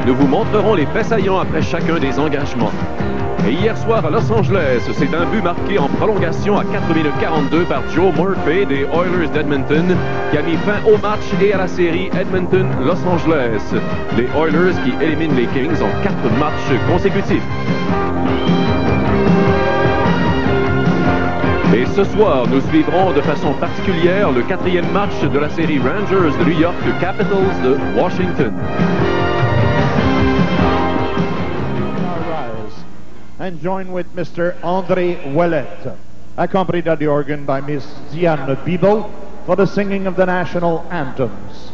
Nous vous montrerons les faits saillants après chacun des engagements. Et hier soir à Los Angeles, c'est un but marqué en prolongation à 4 minutes 42 par Joe Murphy des Oilers d'Edmonton qui a mis fin au match et à la série Edmonton-Los Angeles. Les Oilers qui éliminent les Kings en 4 matchs consécutifs. Et ce soir, nous suivrons de façon particulière le 4e match de la série Rangers de New York Capitals de Washington. And join with Mr. André Ouellet, accompanied at the organ by Miss Diane Biebel for the singing of the national anthems.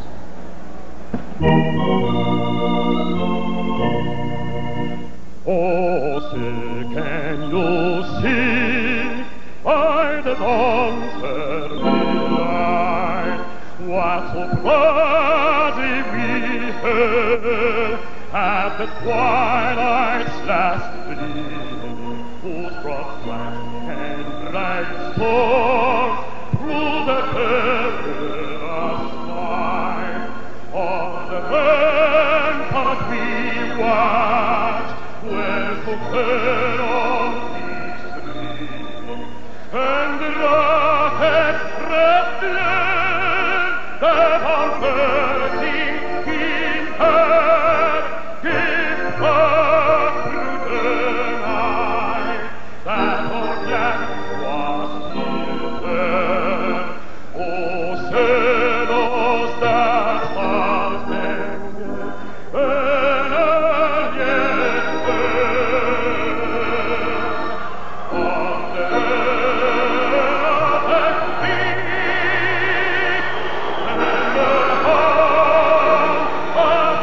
Oh, say, can you see by the dawn's early light what so proudly we heard at the twilight's last gleam, whose broad flash and bright storms through the perilous night on the rampart we watch, where so fair on each stream, and the rocket restless that on bursting in her give birth through the night, that our flag was still there. Oh, sailors that are standing and are yet there on the sea and the home of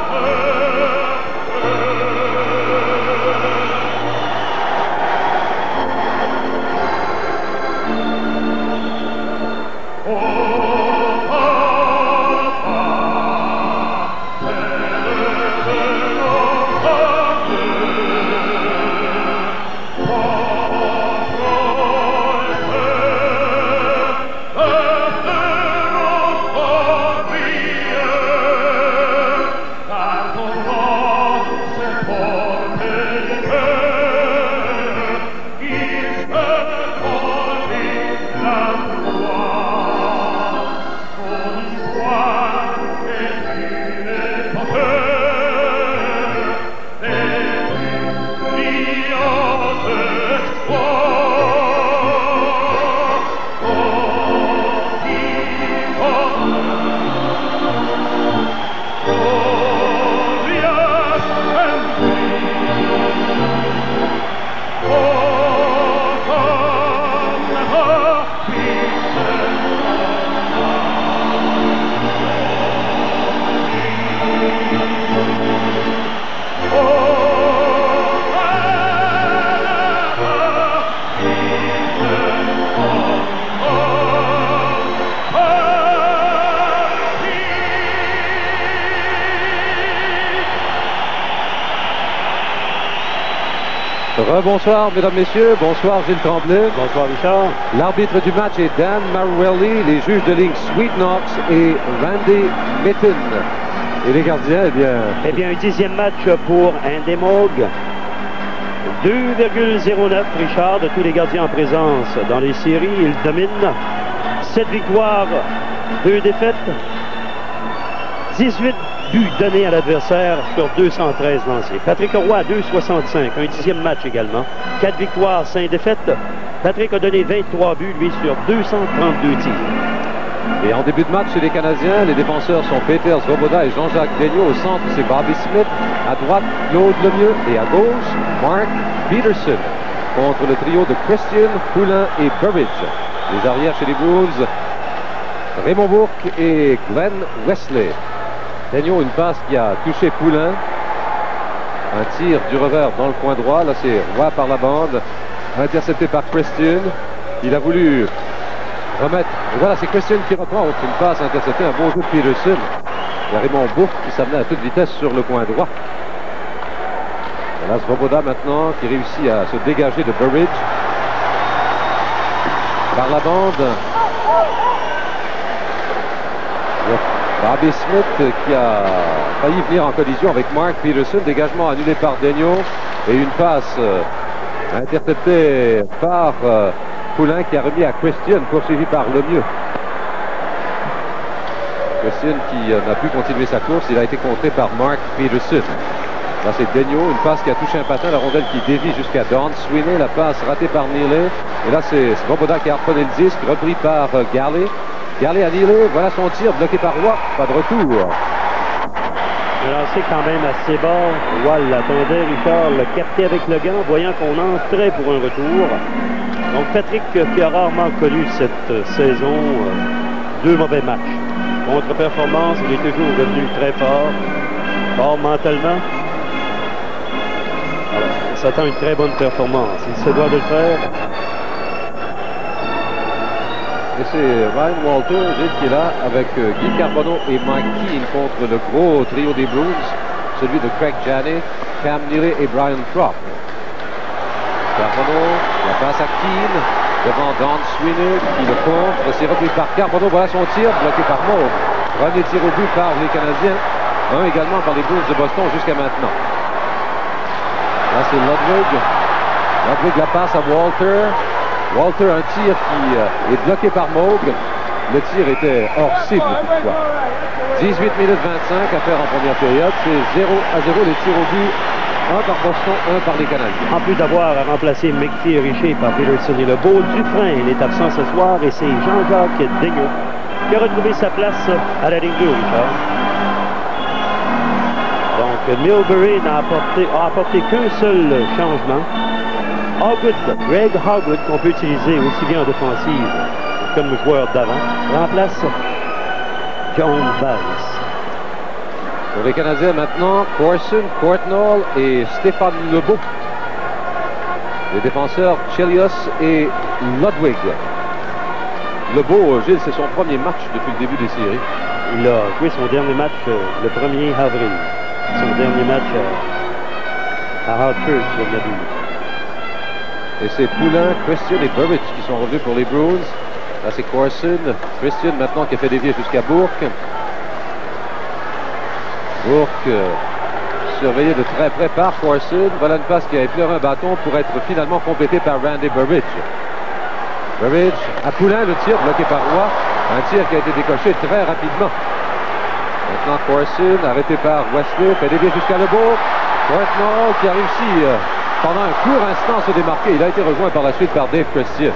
Bonsoir mesdames, messieurs, bonsoir Gilles Tremblay. Bonsoir Richard. L'arbitre du match est Dan Maruelli, les juges de ligne Sweet Knox et Randy Mitten. Et les gardiens, Eh bien, un 10e match pour Indemog. 2,09 Richard de tous les gardiens en présence dans les séries. Il domine 7 victoires, 2 défaites, 18 buts donnés à l'adversaire sur 213 lancés. Patrick Roy, 2,65, un 10e match également. 4 victoires, 5 défaites. Patrick a donné 23 buts, lui, sur 232 tirs. Et en début de match chez les Canadiens, les défenseurs sont Peter Svoboda et Jean-Jacques Daigneault. Au centre, c'est Bobby Smith. À droite, Claude Lemieux. Et à gauche, Mark Peterson. Contre le trio de Christian, Poulin et Burridge. Les arrières chez les Bruins, Raymond Bourque et Glenn Wesley. Daigneault, une passe qui a touché Poulin. Un tir du revers dans le coin droit. Là, c'est Roy par la bande. Intercepté par Christian. Il a voulu remettre. Et voilà, c'est Christian qui reprend. Une passe interceptée. Un bon jeu de Peterson. Il y a Raymond Bourque qui s'amenait à toute vitesse sur le coin droit. Voilà Svoboda maintenant qui réussit à se dégager de Burridge. Par la bande. Bobby Smith qui a failli venir en collision avec Mark Peterson. Dégagement annulé par Daigneault et une passe interceptée par Poulin qui a remis à Christian, poursuivi par Lemieux. Christian qui n'a pu continuer sa course, il a été contré par Mark Peterson. Là c'est Daigneault, une passe qui a touché un patin, la rondelle qui dévie jusqu'à Don Sweeney, la passe ratée par Neely. Et là c'est Svoboda qui a harponné le disque, repris par Galley. Galley à Neely, voilà son tir, bloqué par Roy, pas de retour. Le lancer quand même assez bas. Roy l'attendait, Richard l'a capté avec le gant, voyant qu'on entrait pour un retour. Donc Patrick qui a rarement connu cette saison, deux mauvais matchs. Contre-performance, il est toujours revenu très fort mentalement. Alors, on s'attend à une très bonne performance. Il se doit de le faire. Et c'est Ryan Walter, Gilles, qui est là avec Guy Carbonneau et Mike Keane contre le gros trio des Bruins, celui de Craig Janney, Cam Neely et Brian Croft. Carbonneau, la passe à Keane, devant Don Sweeney qui le contre, c'est repris par Carbonneau, voilà son tir, bloqué par Maud. Premier tir au but par les Canadiens, un également par les Bruins de Boston jusqu'à maintenant. Là c'est Ludwig. Ludwig la passe à Walter. Walter, un tir qui est bloqué par Moog. Le tir était hors cible toutefois. 18 minutes 25 à faire en première période. C'est 0-0 les tirs au but. Un par Boston, un par les Canadiens. En plus d'avoir à remplacer McPhee et Richer par Peterson et Lebeau, Dufresne est absent ce soir et c'est Jean-Jacques Daigneault qui a retrouvé sa place à la ligne bleue, Richard. Donc Milbury n'a apporté qu'un seul changement. Hogwood, Greg Hogwood, qu'on peut utiliser aussi bien en défensive comme joueur d'avant, remplace John Valls. Pour les Canadiens maintenant, Corson, Courtnall et Stéphane Lebeau. Les défenseurs Chelios et Ludwig. Lebeau, Gilles, c'est son premier match depuis le début des séries. Il a joué son dernier match le 1er avril. Son dernier match à Hartford sur le début. Et c'est Poulin, Christian et Burbidge qui sont revenus pour les Bruins. Là c'est Corson, Christian maintenant qui a fait dévier jusqu'à Bourque. Bourque surveillé de très près par Corson. Voilà une passe qui a effleuré un bâton pour être finalement complétée par Randy Burbidge. Burbidge à Poulin, le tir bloqué par Roy. Un tir qui a été décoché très rapidement. Maintenant Corson arrêté par Wesley, fait dévier jusqu'à Lebeau. Courtnall qui a réussi pendant un court instant à se démarquer. Il a été rejoint par la suite par Dave Christian.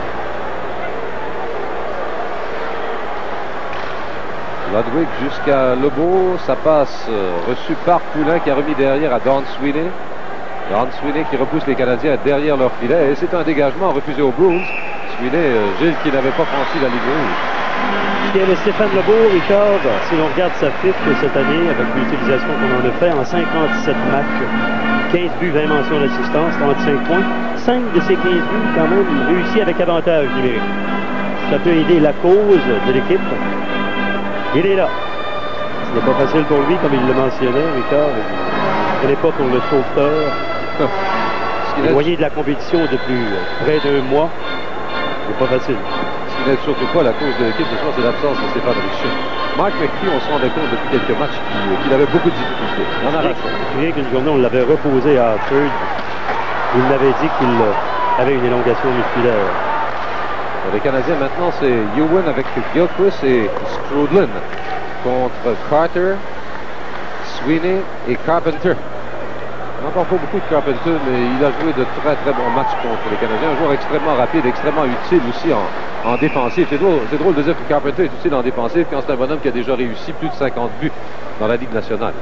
Ludwig jusqu'à Lebeau, ça passe reçu par Poulin qui a remis derrière à Don Sweeney. Don Sweeney qui repousse les Canadiens derrière leur filet et c'est un dégagement refusé aux Bruins. Sweeney, Gilles qui n'avait pas franchi la ligne rouge. Il y avait Stéphane Lebeau, Richard, si l'on regarde sa fiche cette année avec l'utilisation qu'on en a fait en 57 matchs, 15 buts, 20 mentions d'assistance, 35 points, 5 de ces 15 buts quand même réussis avec avantage numérique. Ça peut aider la cause de l'équipe. Il est là. Ce n'est pas facile pour lui, comme il le mentionnait, Richard. Ce n'est pas pour le sauveteur. Éloigné de la compétition depuis près d'un mois, c'est pas facile. Ce qui n'aide surtout pas la cause de l'équipe ce soir, c'est l'absence de Stéphane Richer. Mike McPhee, on se rendait compte depuis quelques matchs qu'il avait beaucoup de difficultés. Il en a raison. Rien qu'une journée, on l'avait reposé à Hartford. Il m'avait dit qu'il avait une élongation musculaire. Les Canadiens maintenant, c'est Ewan avec Gilchrist et Strudlin contre Carter, Sweeney et Carpenter. On n'entend pas beaucoup de Carpenter, mais il a joué de très très bons matchs contre les Canadiens. Un joueur extrêmement rapide, extrêmement utile aussi en défensive. C'est drôle de dire que Carpenter est utile en défensive quand c'est un bonhomme qui a déjà réussi plus de 50 buts dans la Ligue nationale.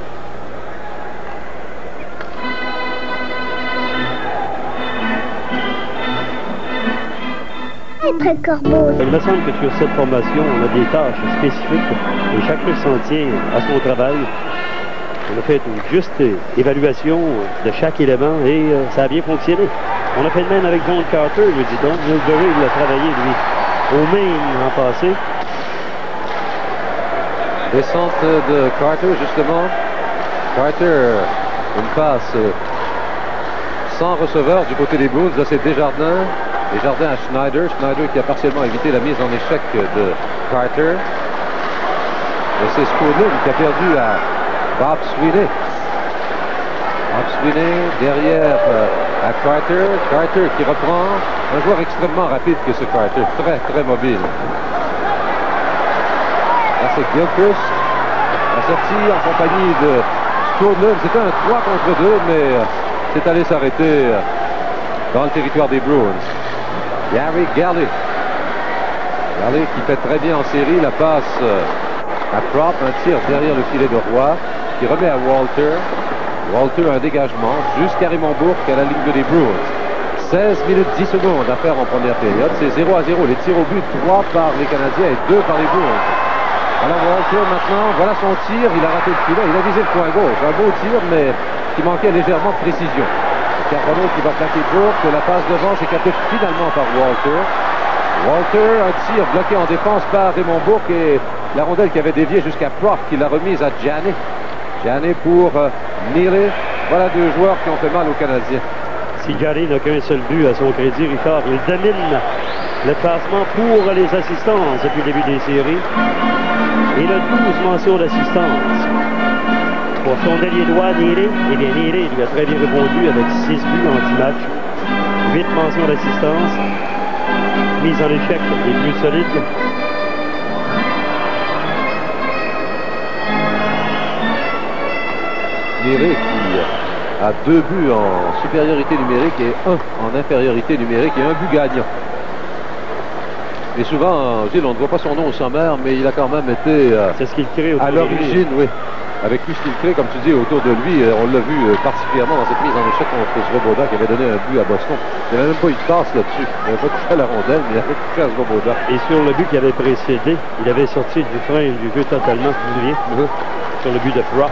Il me semble que sur cette formation, on a des tâches spécifiques et chacun s'en tient à son travail. On a fait une juste évaluation de chaque élément et ça a bien fonctionné. On a fait le même avec John Carter, je dis donc. Milbury, il a travaillé, lui, au Maine en passé. Descente de Carter, justement. Carter, une passe sans receveur du côté des Bruins. Là, c'est Desjardins. Desjardins à Schneider. Schneider qui a partiellement évité la mise en échec de Carter. Et c'est Skoudlund qui a perdu à Bob Sweeney. Bob Sweeney derrière à Carter. Carter qui reprend. Un joueur extrêmement rapide que ce Carter. Très, très mobile. Là, c'est Gilchrist. La sortie en compagnie de Skoudlund. C'était un 3 contre 2, mais c'est allé s'arrêter dans le territoire des Bruins. Gary Galley. Galley qui fait très bien en série. La passe à Prop. Un tir derrière le filet de Roy. Qui remet à Walter. Walter un dégagement jusqu'à Raymond Bourque à la ligne des Bruins. 16 minutes 10 secondes à faire en première période. C'est 0-0. Les tirs au but, 3 par les Canadiens et 2 par les Bruins. Alors Walter maintenant, voilà son tir. Il a raté le filet. Il a visé le coin gauche. Un beau tir, mais qui manquait légèrement de précision. Carbonneau qui va plaquer Bourque. La passe devant, c'est capté finalement par Walter. Walter, un tir bloqué en défense par Raymond Bourque et la rondelle qui avait dévié jusqu'à Prof qui l'a remise à Gianni. Gianni pour Neely. Voilà deux joueurs qui ont fait mal aux Canadiens. Si Gianni n'a qu'un seul but à son crédit, Richard, il domine le classement pour les assistances depuis le début des séries. Il a 12 mentions d'assistance. Pour son ailier droit, Neely, eh bien Neely lui a très bien répondu avec 6 buts en 10 matchs. 8 mentions d'assistance. Mise en échec les plus solides. Neely qui a 2 buts en supériorité numérique et 1 en infériorité numérique et un but gagnant. Et souvent, Gilles, on ne voit pas son nom au sommaire, mais il a quand même été c'est ce qu'il crée à l'origine, oui. Avec tout ce qu'il crée, comme tu dis, autour de lui, on l'a vu particulièrement dans cette mise en échec contre Svoboda qui avait donné un but à Boston. Il n'avait même pas eu de passe là-dessus. Il n'avait pas touché à la rondelle, mais il avait touché à Svoboda. Et sur le but qui avait précédé, il avait sorti du frein du jeu totalement, tu te souviens, sur le but de Prop.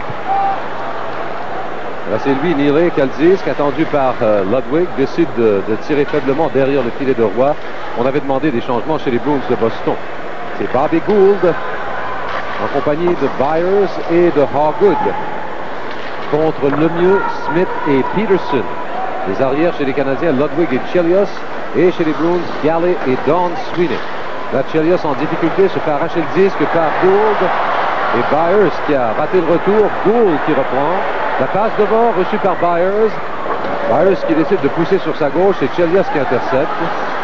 Là, c'est lui, Neely, qui a le disque, attendu par Ludwig, décide de tirer faiblement derrière le filet de Roy. On avait demandé des changements chez les Bruins de Boston. C'est Bobby Gould en compagnie de Byers et de Hawgood contre Lemieux, Smith et Peterson. Les arrières chez les Canadiens, Ludwig et Chelios, et chez les Bruins, Galley et Don Sweeney. Là, Chelios en difficulté se fait arracher le disque par Gould et Byers qui a raté le retour. Gould qui reprend. La passe devant reçue par Byers. Byers qui décide de pousser sur sa gauche et Chelios qui intercepte.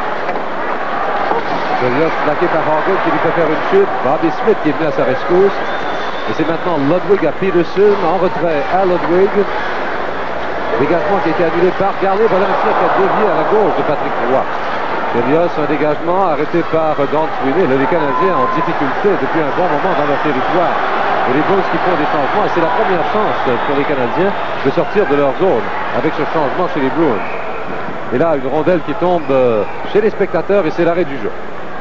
Chelios plaqué par Hawgood qui lui fait faire une chute. Bobby Smith qui est venu à sa rescousse. Et c'est maintenant Ludwig à Peterson. En retrait à Ludwig. Dégagement qui a été annulé par Galley. Voilà un tir qui a dévié à la gauche de Patrick Roy. Chelios, un dégagement arrêté par Don Sweeney. Les Canadiens en difficulté depuis un bon moment dans leur territoire. Et les Bruins qui font des changements. Et c'est la première chance pour les Canadiens de sortir de leur zone avec ce changement chez les Bruins. Et là, une rondelle qui tombe chez les spectateurs et c'est l'arrêt du jeu.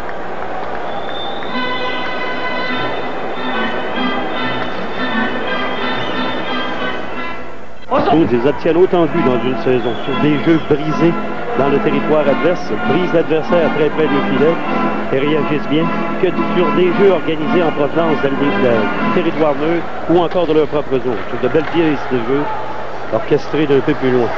Ils obtiennent autant de buts dans une saison sur des jeux brisés dans le territoire adverse, brisent l'adversaire très près du filet et réagissent bien, que sur des jeux organisés en provenance du territoire neutre ou encore de leur propre zone. Sur de belles pièces de jeu orchestrées d'un peu plus loin.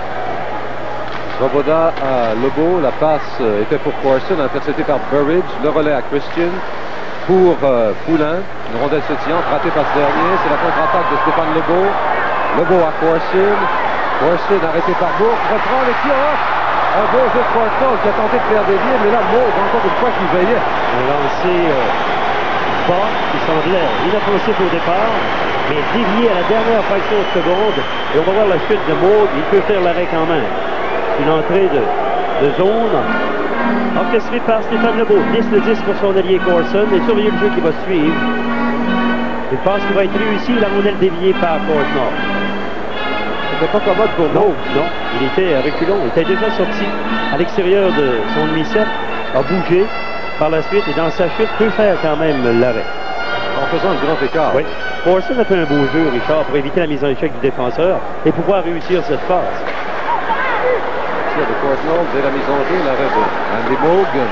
Svoboda à Lebeau, la passe était pour Corson, interceptée par Burridge, le relais à Christian pour Poulain, une rondelle sautillante, ratée par ce dernier, c'est la contre-attaque de Stéphane Lebeau. Lebeau à Corson, Corson arrêté par Bourque, reprend le tir off. Un beau jeu de Corson qui a tenté de faire dévier, mais là, Maud, encore une fois, qui veillait. Un lancer bas qui semblait inoffensif au départ, mais dévié à la dernière fraction de seconde. Et on va voir la chute de Maud, il peut faire l'arrêt quand même. Une entrée de zone orchestrée par Stéphane Lebeau. 10-10 pour son allié Corson, et surveillez le jeu qui va suivre. Une passe qui va être réussie, la rondelle déviée par Corson. C'était pas commode pour Maud. Non, il était à reculons, il était déjà sorti à l'extérieur de son demi-cercle, a bougé par la suite et dans sa chute peut faire quand même l'arrêt. En faisant un grand écart. Oui. Corson a fait un beau jeu, Richard, pour éviter la mise en échec du défenseur et pouvoir réussir cette passe. Tir de Corson dès la mise en jeu, l'arrêt de Andy Moog.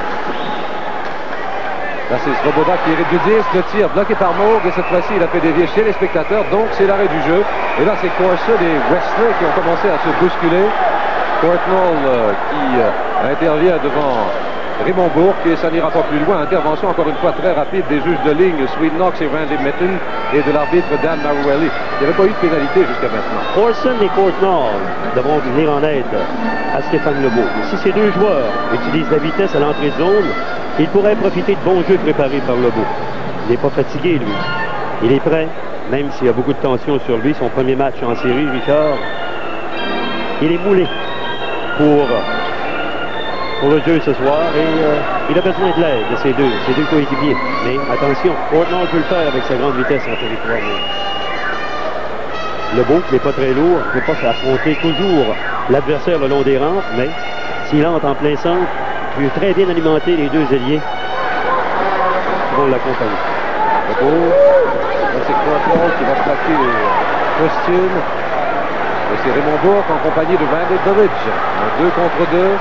Là, c'est Svoboda qui hérite du disque, le tir bloqué par Moog et cette fois-ci, il a fait dévier chez les spectateurs, donc c'est l'arrêt du jeu. Et là, c'est Corson et Westler qui ont commencé à se bousculer. Courtnall qui intervient devant Raymond Bourque et ça n'ira pas plus loin. Intervention encore une fois très rapide des juges de ligne Swede Knox et Randy Mitten et de l'arbitre Dan Maruelli. Il n'y avait pas eu de pénalité jusqu'à maintenant. Orson et Courtnall devront venir en aide à Stéphane Lebeau. Si ces deux joueurs utilisent la vitesse à l'entrée de zone, il pourrait profiter de bons jeux préparés par Lebeau. Il n'est pas fatigué, lui. Il est prêt, même s'il y a beaucoup de tension sur lui. Son premier match en série, Richard, il est moulé pour le jeu ce soir et il a besoin de l'aide de ses deux coéquipiers. Mais attention, Courtnall peut le faire avec sa grande vitesse en territoire. Lebeau, qui n'est pas très lourd, ne peut pas affronter toujours l'adversaire le long des rampes, mais s'il entre en plein centre, il peut très bien alimenter les deux ailiers qui vont l'accompagner. Lebeau, c'est Courtnall qui va plaquer Christian. Et c'est Raymond Bourque en compagnie de Randy Bullidge. Un 2 contre 2.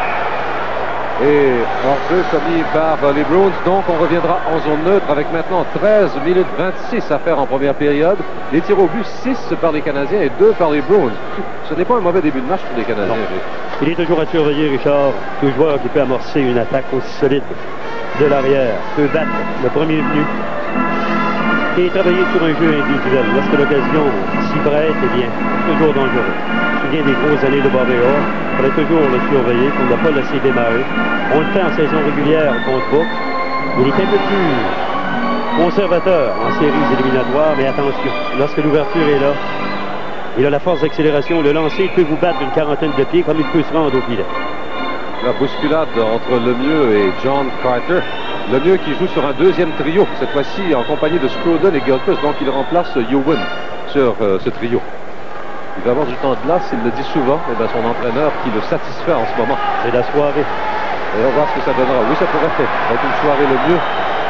Et hors-jeu commis par les Bruins. Donc on reviendra en zone neutre avec maintenant 13 minutes 26 à faire en première période. Les tirs au but 6 par les Canadiens et 2 par les Bruins. Ce n'est pas un mauvais début de match pour les Canadiens. Il est toujours à surveiller, Richard. Tout joueur qui peut amorcer une attaque aussi solide de l'arrière peut battre le premier venu et travailler sur un jeu individuel. Lorsque l'occasion s'y prête, eh bien, toujours dangereux. Je me souviens des grosses années de Bobby Orr. Il fallait toujours le surveiller pour ne pas le laisser démarrer. On le fait en saison régulière contre Book. Il est un peu plus conservateur en séries éliminatoires, mais attention, lorsque l'ouverture est là, il a la force d'accélération. Le lancer, il peut vous battre d'une quarantaine de pieds comme il peut se rendre au filet. La bousculade entre Lemieux et John Carter. Lemieux qui joue sur un deuxième trio, cette fois-ci en compagnie de Scruden et Gilchrist, donc il remplace Ewan sur ce trio. Il va avoir du temps de glace, il le dit souvent, et bien son entraîneur qui le satisfait en ce moment. C'est la soirée. Et on va voir ce que ça donnera. Oui, ça pourrait faire. Avec une soirée Lemieux.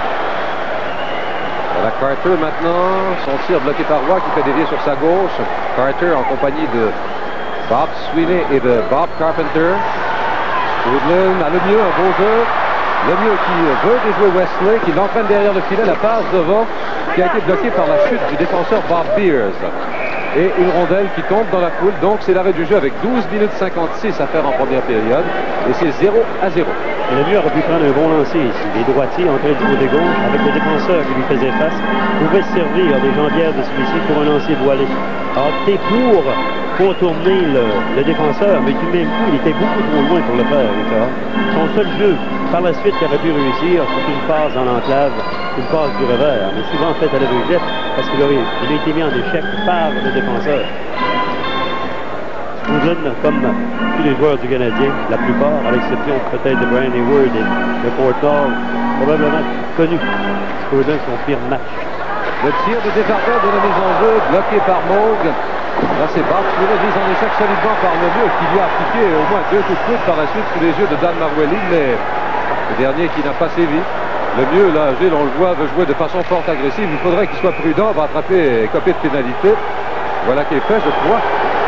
Voilà Carter maintenant, son tir bloqué par Roy qui fait dévier sur sa gauche. Carter en compagnie de Bob Sweeney et de Bob Carpenter. Scruden à Lemieux, un beau jeu. Lemieux qui veut déjouer Wesley, qui l'entraîne derrière le filet, la passe devant, qui a été bloquée par la chute du défenseur Bob Beers. Et une rondelle qui tombe dans la foule, donc c'est l'arrêt du jeu avec 12 minutes 56 à faire en première période, et c'est 0-0. Et Lemieux aurait pu prendre un bon lancer ici. Les droitiers entrés du côté gauche, avec le défenseur qui lui faisait face, pouvaient se servir des jambières de celui-ci pour un lancer voilé. A opté pour contourner le défenseur, mais du même coup, il était beaucoup trop loin pour le faire, Richard. Son seul jeu, par la suite, qu'il aurait pu réussir, c'est une passe dans l'enclave, une passe du revers, mais souvent faite à l'aveuglette, parce qu'il a été mis en échec par le défenseur. Scruden, comme tous les joueurs du Canadien, la plupart, à l'exception peut-être de Brian Hayward et de Courtnall, probablement connus. Scruden, son pire match. Le tir de Desjardins de la mise en jeu, bloqué par Moog. Là, c'est Bob Sweeney, mise en échec solidement par Lemieux, qui lui a appliqué au moins 2 coups de coude par la suite sous les yeux de Dan Maruelli, mais le dernier qui n'a pas sévi. Lemieux, là, Gilles, on le voit, veut jouer de façon forte agressive. Il faudrait qu'il soit prudent, va attraper et copier de pénalité. Voilà qui est fait, je crois.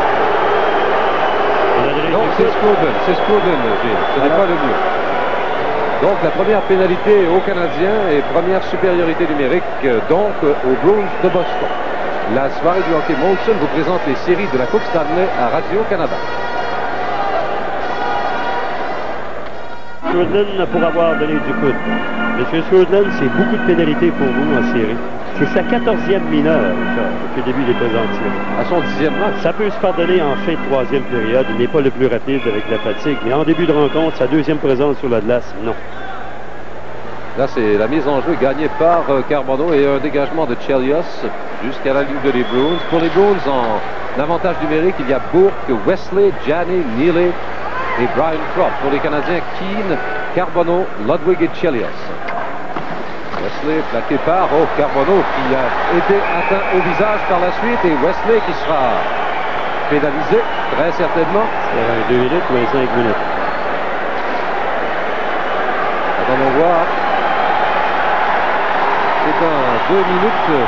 Non, c'est Scruden, Gilles. Ce n'est pas Lemieux. Donc, la première pénalité aux Canadiens et première supériorité numérique, donc, aux Bruins de Boston. La soirée du hockey Molson vous présente les séries de la Coupe Stanley à Radio-Canada. Scruden pour avoir donné du coude. Monsieur Scruden, c'est beaucoup de pénalités pour vous en série. C'est sa 14e mineure, Richard, depuis le début des présentations. À son 10e match. Ça peut se pardonner en fin de troisième période. Il n'est pas le plus rapide avec la fatigue. Mais en début de rencontre, sa deuxième présence sur la glace, non. Là, c'est la mise en jeu gagnée par Carbonneau et un dégagement de Chelios jusqu'à la ligne de les Bruins. Pour les Bruins, en avantage numérique, il y a Bourque, Wesley, Janney, Neely et Brian Croft. Pour les Canadiens, Keane, Carbonneau, Ludwig et Chelios. Wesley plaqué par Carbonneau qui a été atteint au visage par la suite et Wesley qui sera pénalisé, très certainement. 2 minutes ou 5 minutes. Attendons voir. C'est un 2 minutes.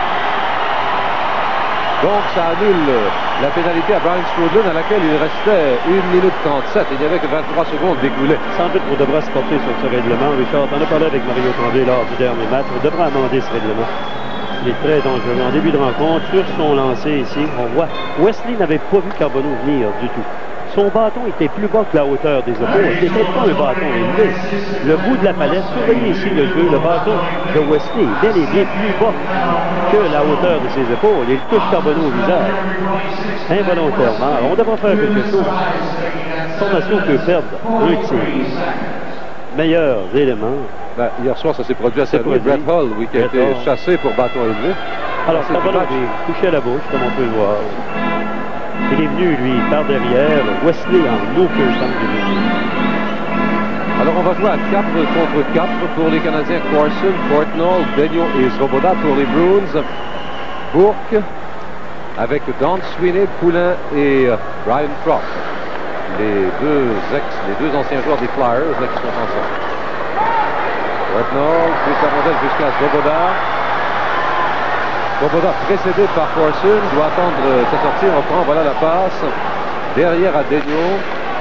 Donc ça annule la pénalité à Brian Scruden à laquelle il restait 1 minute 37. Il n'y avait que 23 secondes d'écoulées. Sans doute qu'on devra se porter sur ce règlement. Richard, on a parlé avec Mario Tremblay lors du dernier match. On devra amender ce règlement. Il est très dangereux. En début de rencontre, sur son lancer ici, on voit Wesley n'avait pas vu Carbonneau venir du tout. Son bâton était plus bas que la hauteur des épaules. C'était pas un bâton élevé. Le bout de la palette, surveillez ici le jeu, le bâton de Wesley est bel et bien plus bas que la hauteur de ses épaules. Il touche Carbonneau au visage. Involontairement. On devrait faire quelque chose. Formation peut perdre un tir. Meilleurs éléments. Ben, hier soir, ça s'est produit à Saint-Louis. Brett Hull, oui, qui a été chassé pour bâton élevé. Alors, Carbonneau est touché à la bouche, comme on peut le voir. Il est venu, lui, par derrière. Wesley en aucun sens de vue. Alors, on va jouer à 4 contre 4 pour les Canadiens. Corson, Courtnall, Daigneault et Svoboda pour les Bruins. Bourque, avec Don Sweeney, Poulin et Ryan Croft. Les deux anciens joueurs des Flyers là, qui sont ensemble. Courtnall pousse la rondelle jusqu'à Svoboda. Svoboda précédé par Corson, doit attendre sa sortie. On prend, voilà la passe. Derrière à Daigneault.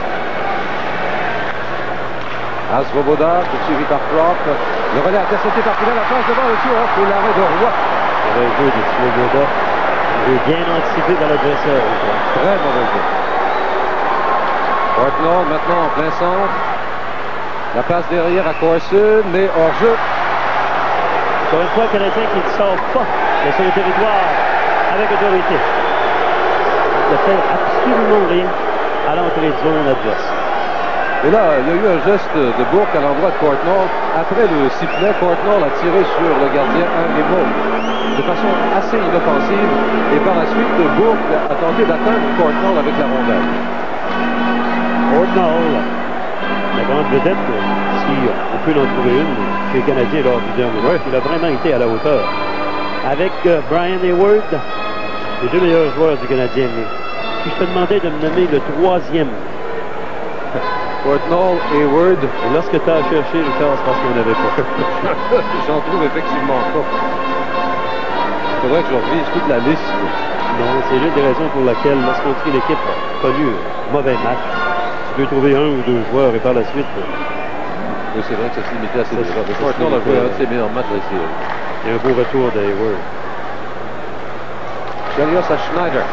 À Svoboda, poursuivi par Croft. Le relais intercepté par Poulin, la passe devant le tour. Pour l'arrêt de Roy. Mauvais jeu de Svoboda. Il est bien anticipé par l'adversaire. Très mauvais jeu. Courtnall maintenant en plein centre. La passe derrière à Corson, mais hors jeu. Encore une fois, le Canadien qui ne sort pas de son territoire avec autorité. Il ne fait absolument rien à l'entrée de zone adverse. Et là, il y a eu un geste de Bourque à l'endroit de Courtnall. Après le sifflet, Courtnall a tiré sur le gardien Henry Moe de façon assez inoffensive. Et par la suite, Bourque a tenté d'atteindre Courtnall avec la rondelle. Courtnall, la grande vedette, si on peut en trouver une chez les Canadiens lors du dernier match, il a vraiment été à la hauteur. Avec Brian Hayward, les deux meilleurs joueurs du Canadien. Mais si je te demandais de me nommer le troisième, Courtnall, Hayward. et lorsque tu as cherché, Richard, c'est parce qu'on n'avait pas. J'en trouve effectivement pas. Il faudrait que je revise toute la liste. Non, c'est l'une des raisons pour laquelle, lorsqu'on dit l'équipe a connu un mauvais match, tu peux trouver un ou deux joueurs et par la suite. Oui, c'est vrai que ça se limitait à ces deux joueurs. Courtnall a joué un de ses meilleurs matchs de la série. Il y a un beau retour de Hayward. Chelios à Schneider.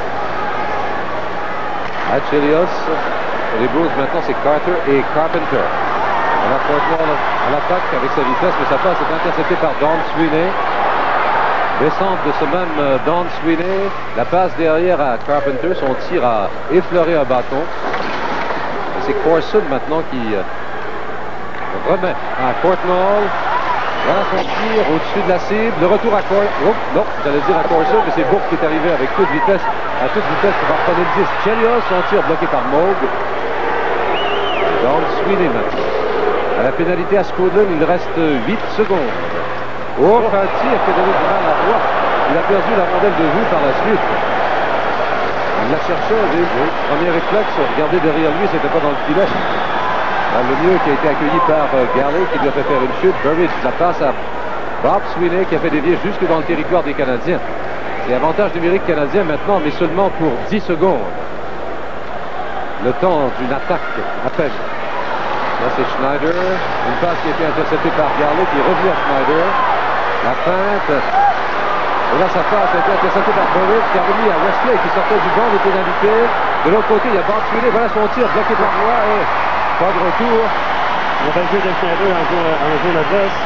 À Chelios. Pour les Bruins, maintenant, c'est Carter et Carpenter. Alors, Courtnall à l'attaque avec sa vitesse, mais sa passe est interceptée par Don Sweeney. Descente de ce même Don Sweeney. La passe derrière à Carpenter. Son tir a effleuré un bâton. C'est Corson maintenant qui remet à Courtnall. Voilà son tir au-dessus de la cible. Le retour à Corson. Oh, non, j'allais dire à Corson, mais c'est Bourque qui est arrivé avec toute vitesse, à toute vitesse pour reprendre le 10. Chelios, son tir bloqué par Moog. Don Sweeney maintenant. À la pénalité à Scotland, il reste 8 secondes. Oh, un tir qui a donné du mal à droite. Il a perdu la rondelle de vous par la suite. Il la cherchait, premier réflexe, regardez derrière lui, c'était pas dans le filet. Le mieux qui a été accueilli par Galley qui lui a fait faire une chute. Burridge la passe à Bob Sweeney qui a fait dévier jusque dans le territoire des Canadiens. C'est avantage numérique canadien maintenant, mais seulement pour 10 secondes. Le temps d'une attaque à peine. Là c'est Schneider. Une passe qui a été interceptée par Galley qui est revenu à Schneider. La feinte. Et là, sa passe a été interceptée par Burridge qui a remis à Wesley qui sortait du banc des pénalités. De l'autre côté, il y a Bob Sweeney. Voilà son tir bloqué par Roy et pas de retour. On va jouer de Schneider en zone adverse.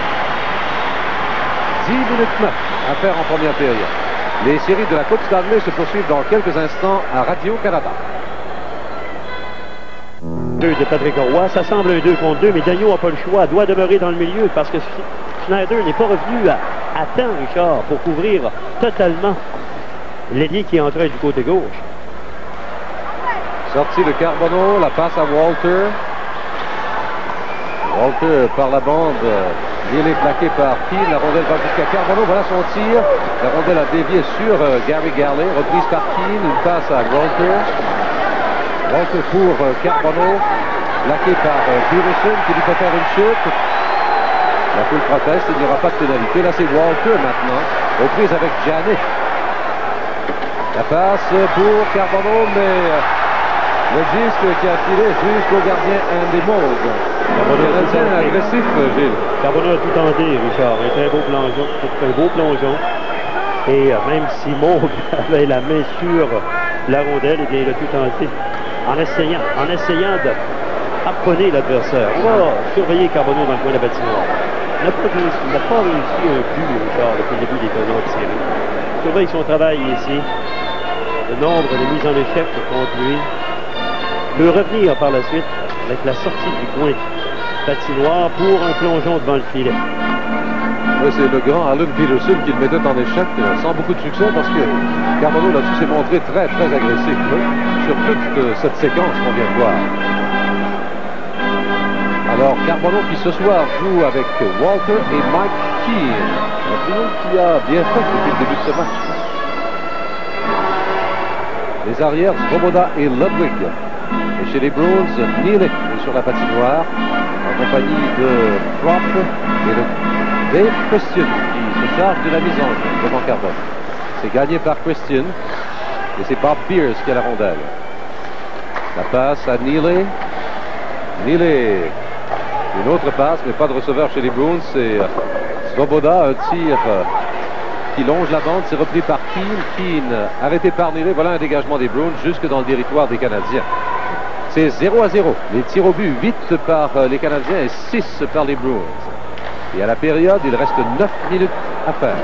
10 minutes 9 à faire en première période. Les séries de la Coupe Stanley se poursuivent dans quelques instants à Radio-Canada. 2 de Patrick Roy. Ça semble un 2 contre 2, mais Daigneault n'a pas le choix. Doit demeurer dans le milieu parce que Schneider n'est pas revenu à temps, Richard, pour couvrir totalement l'ailier qui est entré du côté gauche. Sortie de Carbonneau, la passe à Walter. Walter par la bande, il est plaqué par Keane. La rondelle va jusqu'à Carbonneau. Voilà son tir. La rondelle a dévié sur Gary Galley. Reprise par Keane. Une passe à Walter. Walter pour Carbonneau. Plaqué par Peterson qui lui fait faire une chute. La foule proteste. Il n'y aura pas de pénalité. Là, c'est Walter maintenant. Aux prises avec Janet. La passe pour Carbonneau, mais le disque qui a tiré jusqu'au gardien Andy Moog. Canadien agressif, Gilles. Carbonneau a tout tenté, Richard. Un très beau plongeon. Un beau plongeon. Et même si Moog avait la main sur la rondelle, eh bien, il a tout tenté en essayant de harponner l'adversaire. On va surveiller Carbonneau dans le coin de la patinoire. Il n'a pas réussi un but, Richard, depuis le début des tournois de série. Surveille son travail ici. Le nombre de mises en échec contre lui peut revenir par la suite avec la sortie du coin patinoire pour un plongeon devant le filet. Oui, c'est le grand Alan Peterson qui le mettait en échec sans beaucoup de succès parce que Carbonneau là-dessus s'est montré très agressif sur toute cette séquence qu'on vient de voir. Alors Carbonneau qui ce soir joue avec Walter et Mike Keane. Un trio qui a bien fait depuis le début de ce match. Les arrières, Svoboda et Ludwig. Et chez les Bruins, Neely est sur la patinoire en compagnie de Prop et de Dave Christian qui se charge de la mise en jeu devant Carbonneau. C'est gagné par Christian et c'est Bob Pierce qui a la rondelle. La passe à Neely. Neely. Une autre passe, mais pas de receveur chez les Bruins. C'est Svoboda, un tir qui longe la bande. C'est repris par Keane. Keane arrêté par Neely. Voilà un dégagement des Bruins jusque dans le territoire des Canadiens. C'est 0-0. Les tirs au but, 8 par les Canadiens et 6 par les Bruins. Et à la période, il reste 9 minutes à faire.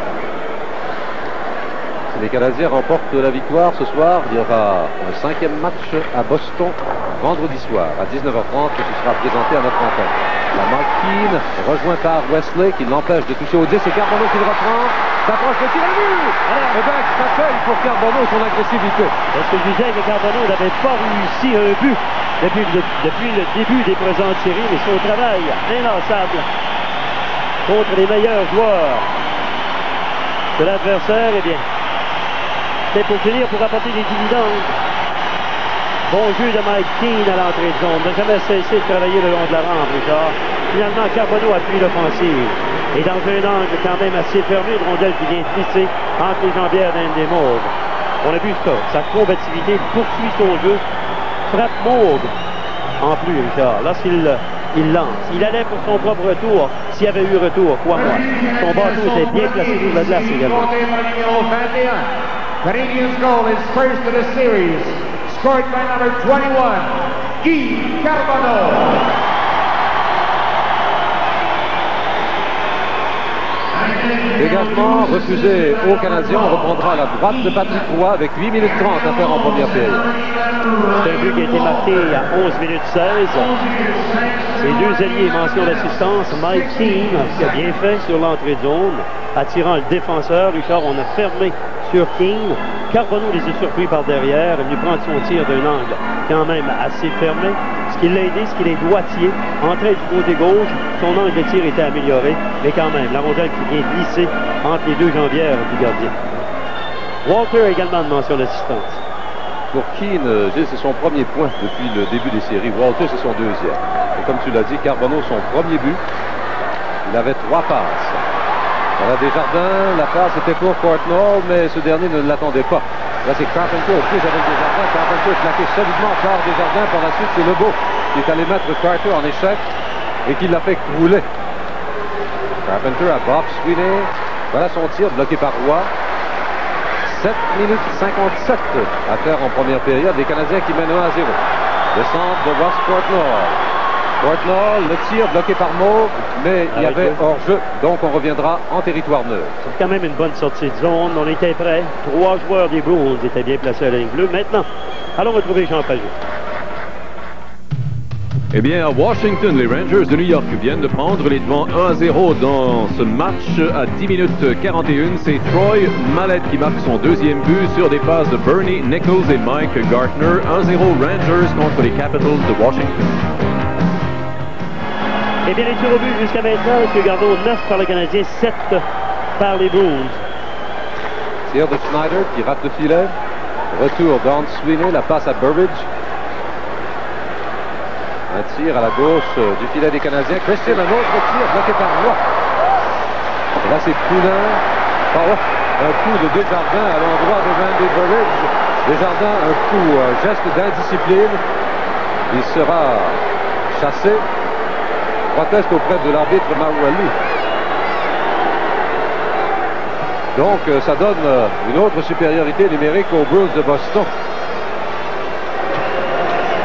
Si les Canadiens remportent la victoire ce soir, il y aura un 5e match à Boston vendredi soir à 19h30 qui sera présenté à notre antenne. La Mike Keane, rejoint par Wesley qui l'empêche de toucher au 10. C'est Carbonneau qui le reprend. S'approche le tir à but. Et bien, ça paye pour Carbonneau son agressivité. Parce que je disais que Carbonneau n'avait pas réussi un but depuis le début des présentes séries, mais son travail inlassable contre les meilleurs joueurs de l'adversaire, eh bien, c'est pour finir pour apporter des dividendes. Bon jeu de Mike Keane à l'entrée de zone. N'a jamais cessé de travailler le long de la rampe, Richard. Finalement, Carbonneau appuie l'offensive. Et dans un angle quand même assez fermé, une rondelle qui vient glisser entre les jambières d'un des Mauves. On a vu ça. Sa combativité poursuit son jeu. Frappe Mauve en plus, Richard. Lorsqu'il lance. Il allait pour son propre retour. S'il y avait eu retour, quoi moi. Son bateau était bien placé sur la glace également. Canadians goal is first of the series. Scored by number 21, Guy Carbonneau. Dégagement refusé aux Canadiens. On reprendra à la droite de Patrick Roy avec 8 minutes 30 à faire en première période. C'est un but qui a été marqué à 11 minutes 16. Ces deux alliés, mention d'assistance. Mike Keane qui a bien fait sur l'entrée de zone, attirant le défenseur. Richard, on a fermé sur Keane. Carbonneau les a surpris par derrière. Il est venu prendre son tir d'un angle quand même assez fermé. Ce qui l'a aidé, ce qui est droitier. Entrée du côté gauche, son angle de tir était amélioré. Mais quand même, la rondelle qui vient glisser entre les deux jambières du gardien. Walter a également une mention d'assistance. Pour Keane, c'est son premier point depuis le début des séries. Walter, c'est son deuxième. Et comme tu l'as dit, Carbonneau, son premier but. Il avait 3 passes. Voilà Desjardins, la passe était pour Courtnall, mais ce dernier ne l'attendait pas. Là, c'est Carpenter au pied avec Desjardins. Carpenter est plaqué solidement par Desjardins. Par la suite, c'est Lebeau qui est allé mettre Carter en échec et qui l'a fait crouler. Carpenter à Bob Sweeney. Voilà son tir bloqué par Roy. 7 minutes 57 à faire en première période. Les Canadiens qui mènent 1-0. Le centre de Ross Courtnall. Courtnall, le tir bloqué par Mauve, mais il y avait hors-jeu, donc on reviendra en territoire neutre. C'est quand même une bonne sortie de zone. On était prêts. 3 joueurs des Bruins étaient bien placés à la ligne bleue. Maintenant, allons retrouver Jean Pajot. Eh bien, à Washington, les Rangers de New York viennent de prendre les devants 1-0 dans ce match à 10 minutes 41. C'est Troy Mallette qui marque son deuxième but sur des passes de Bernie Nichols et Mike Gartner. 1-0 Rangers contre les Capitals de Washington. Eh bien, les tirs au but jusqu'à maintenant, M. Gardot, 9 par le Canadien, 7 par les Bruins. Tir de Schneider qui rate le filet. Retour d'Arne Sweeney, la passe à Burbidge. Un tir à la gauche du filet des Canadiens. Christian, un autre tir bloqué par Roy. Et là, c'est Poulin. Un coup de Desjardins à l'endroit de Randy Burbidge. Desjardins, un coup, un geste d'indiscipline. Il sera chassé. Proteste auprès de l'arbitre Marouali. Donc, ça donne une autre supériorité numérique aux Bruins de Boston.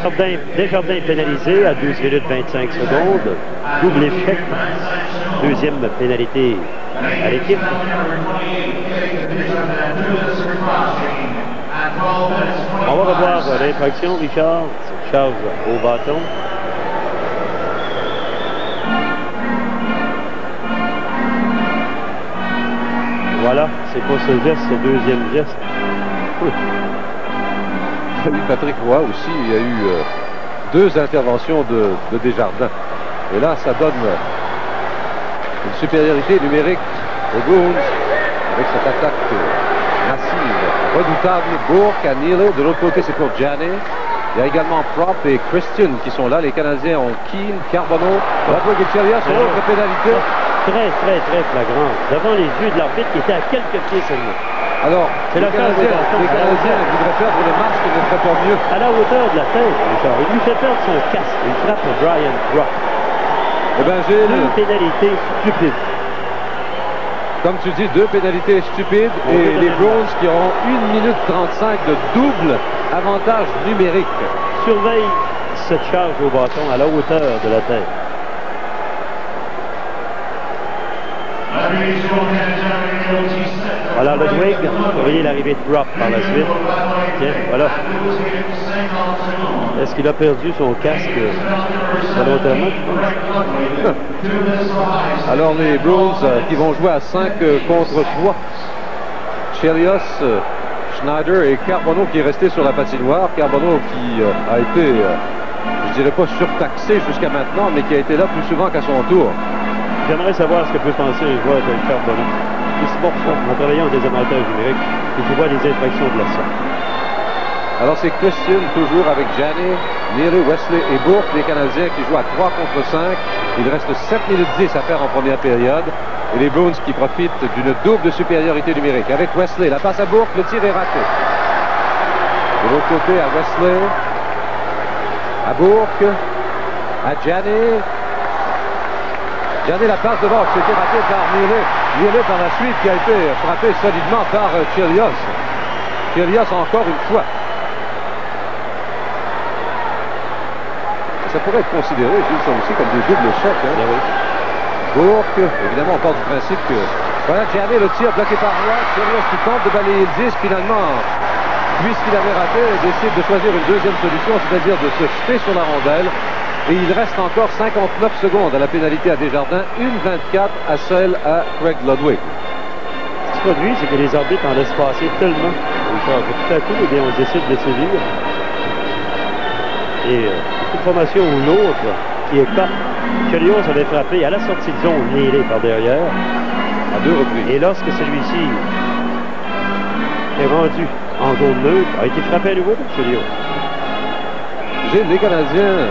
Desjardins pénalisé à 12 minutes 25 secondes. Double échec. Deuxième pénalité à l'équipe. On va revoir l'infraction, Richard. Charge au bâton. Voilà, c'est pas ce geste, ce deuxième geste. Oui, Patrick Roy aussi, il y a eu deux interventions de Desjardins. Et là, ça donne une supériorité numérique aux Bruins avec cette attaque massive, redoutable. Bourque à Neely. De l'autre côté, c'est pour Janney. Il y a également Prop et Christian qui sont là. Les Canadiens ont Keane, Carbonneau, Ludwig et Chelios. C'est l'autre pénalité. Très flagrante. Devant les yeux de l'arbitre qui était à quelques pieds seulement. Alors, les Canadiens voudraient perdre le match qui ne ferait pas mieux. À la hauteur de la tête, Richard. Il lui fait perdre son casque. Il frappe Brian Prop. Eh bien, j'ai deux pénalités stupides. Comme tu dis, deux pénalités stupides et les Bruins qui auront 1 minute 35 de double avantage numérique. Surveille cette charge au bâton à la hauteur de la tête. Voilà Ludwig. Vous voyez l'arrivée de Prop par la suite. Tiens, voilà. Est-ce qu'il a perdu son casque volontairement? Alors les Bruins qui vont jouer à 5 contre 3. Chelios, Schneider et Carbonneau qui est resté sur la patinoire. Carbonneau qui a été, je dirais pas surtaxé jusqu'à maintenant, mais qui a été là plus souvent qu'à son tour. J'aimerais savoir ce que peut penser un joueur de Carbonneau. Il se morfond en travaillant des avantages numériques et qui voit des infractions de la sorte. Alors c'est Christian toujours avec Janney, Neely, Wesley et Bourque, les Canadiens qui jouent à 3 contre 5. Il reste 7 minutes 10 à faire en première période. Et les Bruins qui profitent d'une double supériorité numérique. Avec Wesley, la passe à Bourque, le tir est raté. De l'autre côté à Wesley, à Bourque, à Janney. Janney la passe devant, c'était raté par Neely. Neely par la suite qui a été frappé solidement par Chelios. Chelios encore une fois. Ça pourrait être considéré, Gilles, ça aussi, comme des doubles échecs. Hein? Oui. Bourque, évidemment, on part du principe que... Voilà, Janney, le tir bloqué par Roy. Chelios qui tente de balayer le disque, finalement, puisqu'il avait raté, il décide de choisir une deuxième solution, c'est-à-dire de se jeter sur la rondelle. Et il reste encore 59 secondes à la pénalité à Desjardins, 1:24 à celle à Craig Ludwig. Ce qui se produit, c'est que les arbitres en laissent passer tellement. Tout à coup, eh bien, on décide de sévir. Et une formation ou l'autre qui est écarte. Chelios avait frappé à la sortie de zone Neely par derrière. À 2 reprises. Et lorsque celui-ci est rendu en zone neutre, a été frappé à nouveau par Chelios. Les Canadiens,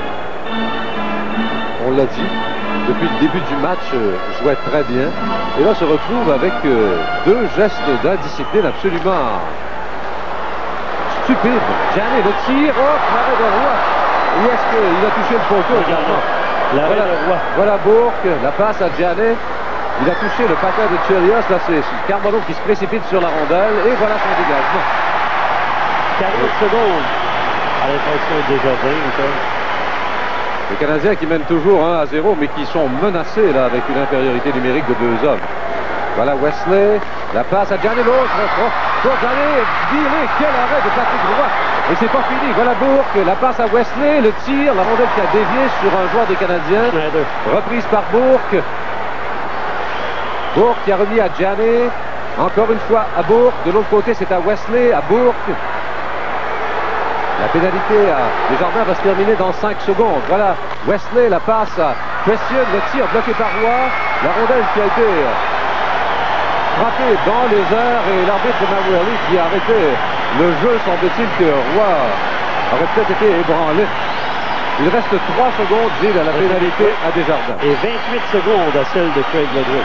on l'a dit, depuis le début du match, jouaient très bien. Et là, se retrouvent avec deux gestes d'indiscipline absolument stupides. Janney, le tir, l'arrêt de Roy. Et est-ce qu'il a touché le poteau également? L'arrêt de Roy. Voilà Bourque, la passe à Janney. Il a touché le patin de Chelios. Là, c'est Carbonneau qui se précipite sur la rondelle. Et voilà son dégagement. 40 secondes à l'infraction de Desjardins. Les Canadiens qui mènent toujours 1-0, mais qui sont menacés là avec une infériorité numérique de 2 hommes. Voilà Wesley, la passe à Janney, l'autre. Pour Janney, viré, quel arrêt de Patrick Roy. Et c'est pas fini. Voilà Bourque, la passe à Wesley, le tir, la rondelle qui a dévié sur un joueur des Canadiens. Reprise par Bourque. Bourque qui a remis à Janney. Encore une fois à Bourque. De l'autre côté, c'est à Wesley, à Bourque. La pénalité à Desjardins va se terminer dans 5 secondes. Voilà, Wesley, la passe à Christian, le tir bloqué par Roy. La rondelle qui a été frappée dans les airs et l'arbitre Manueli qui a arrêté le jeu. Semble-t-il que Roy aurait peut-être été ébranlé. Il reste 3 secondes, Gilles, à la pénalité à Desjardins. Et 28 secondes à celle de Craig Ludwig.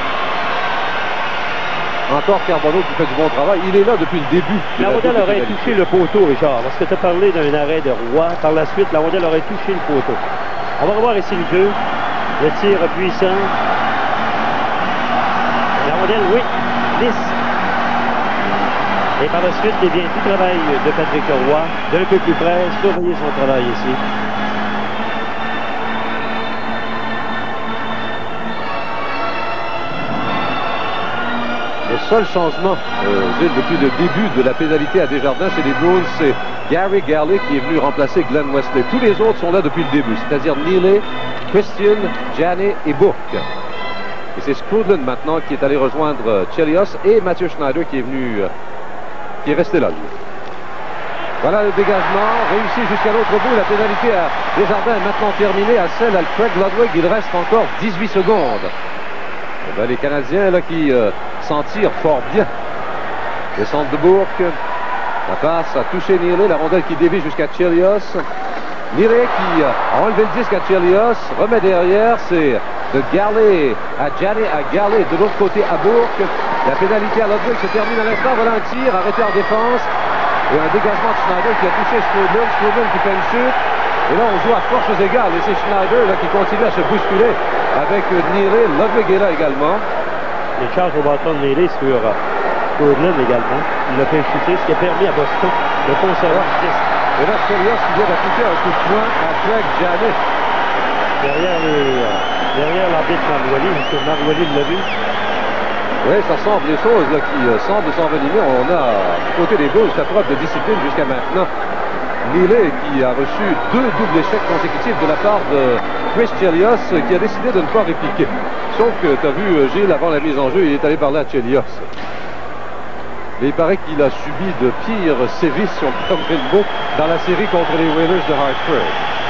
Encore Carbonneau qui fait du bon travail. Il est là depuis le début. La rondelle aurait touché le poteau, Richard. Lorsque tu as parlé d'un arrêt de Roy, par la suite, la rondelle aurait touché le poteau. On va revoir ici le jeu. Le tir puissant. La rondelle, oui, lisse. Et par la suite, eh bien, du travail de Patrick Roy, d'un peu plus près, surveiller son travail ici. Le seul changement, Gilles, depuis le début de la pénalité à Desjardins chez les Bruins, c'est Gary Galley qui est venu remplacer Glenn Wesley. Tous les autres sont là depuis le début, c'est-à-dire Neely, Christian, Janney et Bourque. Et c'est Scrudland maintenant qui est allé rejoindre Chelios et Mathieu Schneider qui est venu, qui est resté là. Lui. Voilà le dégagement, réussi jusqu'à l'autre bout. La pénalité à Desjardins est maintenant terminée. À celle à Craig Ludwig, il reste encore 18 secondes. Et bien, les Canadiens là qui s'en tirent fort bien. Le centre de Bourque. La passe a touché Neely, la rondelle qui dévie jusqu'à Chelios. Neely qui a enlevé le disque à Chelios, remet derrière, c'est de Galley à Janney, à Galley, de l'autre côté à Bourque. La pénalité à Ludwig se termine à l'instant, voilà un tir arrêté en défense. Et un dégagement de Schneider qui a touché Scrudland qui fait une chute. Et là on joue à forces égales et c'est Schneider là, qui continue à se bousculer avec Neely. Ludwig est là également. Il charge au bâton de Neely sur Scrudland également. Il l'a fait chuter, ce qui a permis à Boston de conserver le disque. Et là, Chelios qui vient d'appliquer un coup de poing à Craig Janney. Derrière l'arbitre Marwali, parce que Marwali l'a vu. Oui, ça semble les choses là, qui semblent s'envenimer. On a, du côté des Bulls, la preuve de discipline jusqu'à maintenant. Neely qui a reçu 2 doubles échecs consécutifs de la part de Chris Chelios qui a décidé de ne pas répliquer. Sauf que tu as vu Gilles, avant la mise en jeu, il est allé parler à Chelios. Et il paraît qu'il a subi de pires sévices, si on peut nommer le mot, dans la série contre les Whalers de Hartford.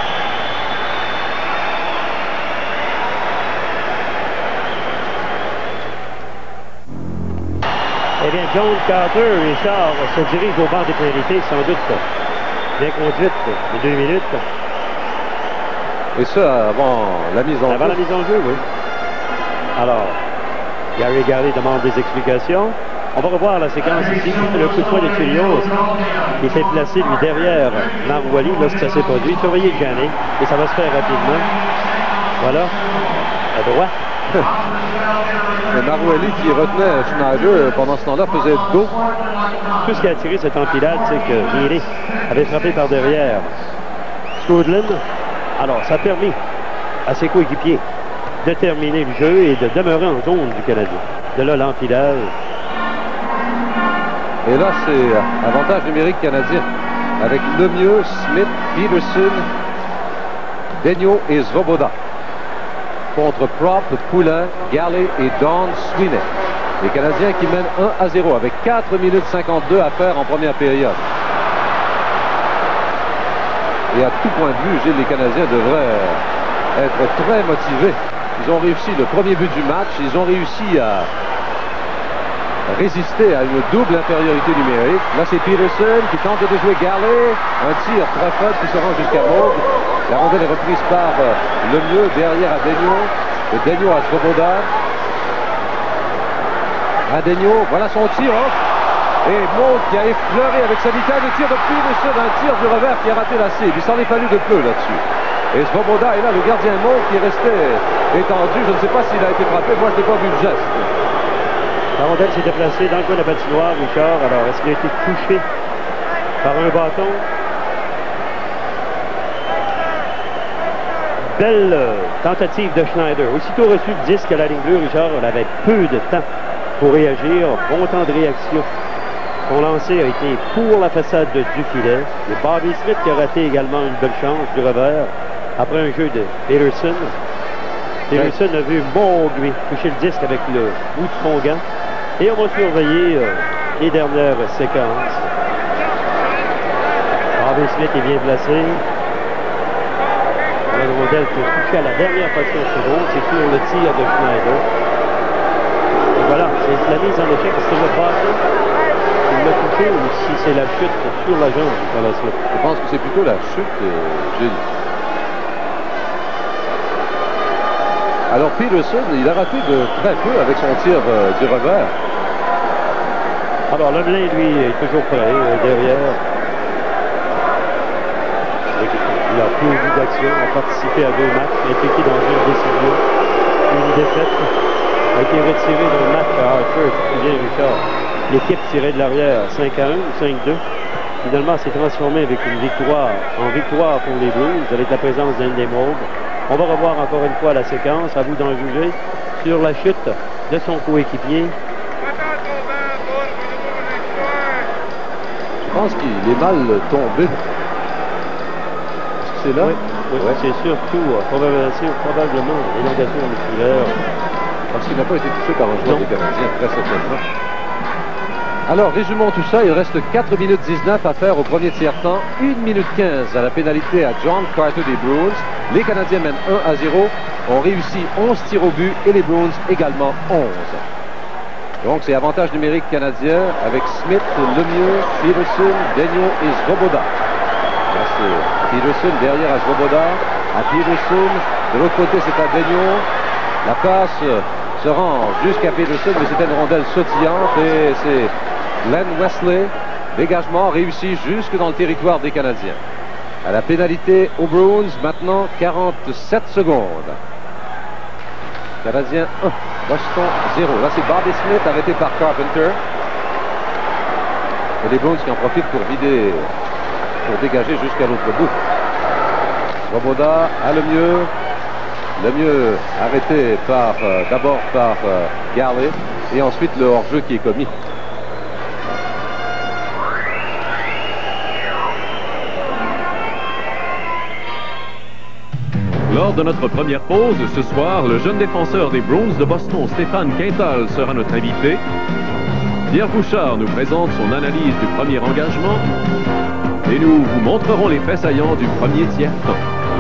Eh bien, John Carter, Richard, se dirige au banc des pénalités, sans doute bien conduite de 2 minutes. Et ça, avant la mise en jeu. Avant la mise en jeu, oui. Alors, Gary Galley demande des explications. On va revoir la séquence ici. Le coup de poing de Chelios qui s'est placé, lui, derrière Marwali lorsque ça s'est produit. Surveillez Janney et ça va se faire rapidement. Voilà. À droite. Marwali qui retenait Schneider pendant ce temps-là faisait dos. Tout ce qui a attiré cette empilade, c'est que Neely avait frappé par derrière Scrudland. Alors, ça a permis à ses coéquipiers de terminer le jeu et de demeurer en zone du Canadien. De là, l'empilade. Et là, c'est avantage numérique canadien. Avec Lemieux, Smith, Peterson, Daigneault et Svoboda. Contre Prop, Poulin, Galley et Don Sweeney. Les Canadiens qui mènent 1-0 avec 4 minutes 52 à faire en première période. Et à tout point de vue, Gilles, les Canadiens devraient être très motivés. Ils ont réussi le premier but du match. Ils ont réussi à résister à une double infériorité numérique. Là, c'est Peterson qui tente de déjouer Galley. Un tir très faible qui se rend jusqu'à Maud. La rondelle est reprise par Lemieux derrière à Daigneault. Et Daigneault à Svoboda. À Daigneault, voilà son tir. Et Maud qui a effleuré avec sa vitesse le tir de Peterson, un tir du revers qui a raté la cible. Il s'en est fallu de peu là-dessus. Et Svoboda est là, le gardien Maud qui est resté étendu. Je ne sais pas s'il a été frappé. Moi, je n'ai pas vu le geste. La rondelle s'est déplacée dans le coin de la patinoire, Richard. Alors, est-ce qu'il a été touché par un bâton? Belle tentative de Schneider. Aussitôt reçu le disque à la ligne bleue, Richard, on avait peu de temps pour réagir. Bon temps de réaction. Son lancer a été pour la façade du filet. Et Bobby Smith qui a raté également une belle chance du revers après un jeu de Peterson. Peterson a vu Maud, lui, toucher le disque avec le bout de son gant. Et on va surveiller les dernières séquences. Bobby Smith est bien placé. La rondelle qui est touchée à la dernière fraction de seconde. C'est sur le tir de Schneider. Et voilà, c'est la mise en échec. C'est le bâton qui l'a touché ou si c'est la chute sur la jambe par la suite. Je pense que c'est plutôt la chute, Gilles. Alors Peterson, il a raté de très peu avec son tir du revers. Alors Lemelin, lui, est toujours prêt derrière. Il a peu vu d'action, a participé à 2 matchs, impliqué dans une décision, une défaite. a été retiré d'un match à Arthur, tu te souviens, Richard. L'équipe tirait de l'arrière 5-1 ou 5-2. Finalement, s'est transformé avec une victoire en victoire pour les Blues avec la présence d'Andy Moog. On va revoir encore une fois la séquence, à vous d'en juger, sur la chute de son coéquipier. Je pense qu'il est mal tombé. Est-ce que c'est là? Oui, ouais. C'est surtout probablement l'élongation musculaire. Parce qu'il n'a pas été touché par un joueur des Canadiens, très certainement. Alors, résumons tout ça. Il reste 4 minutes 19 à faire au premier tiers-temps. 1 minute 15 à la pénalité à John Carter des Bruins. Les Canadiens mènent 1-0. Ont réussi 11 tirs au but et les Bruins également 11. Donc, c'est avantage numérique canadien avec Smith, Lemieux, Peterson, Daigneault et Svoboda. Là, c'est Peterson derrière à Svoboda. À Peterson. De l'autre côté, c'est à Daigneault. La passe se rend jusqu'à Peterson, mais c'était une rondelle sautillante et c'est Glenn Wesley. Dégagement réussi jusque dans le territoire des Canadiens. À la pénalité aux Bruins, maintenant 47 secondes. Canadiens 1, Boston 0. Là, c'est Bobby Smith arrêté par Carpenter. Et les Bruins qui en profitent pour vider, pour dégager jusqu'à l'autre bout. Svoboda à Lemieux. Lemieux arrêté par d'abord par Galley et ensuite le hors-jeu qui est commis. Lors de notre première pause, ce soir, le jeune défenseur des Bruins de Boston, Stéphane Quintal, sera notre invité. Pierre Bouchard nous présente son analyse du premier engagement et nous vous montrerons les faits saillants du premier tiers-temps.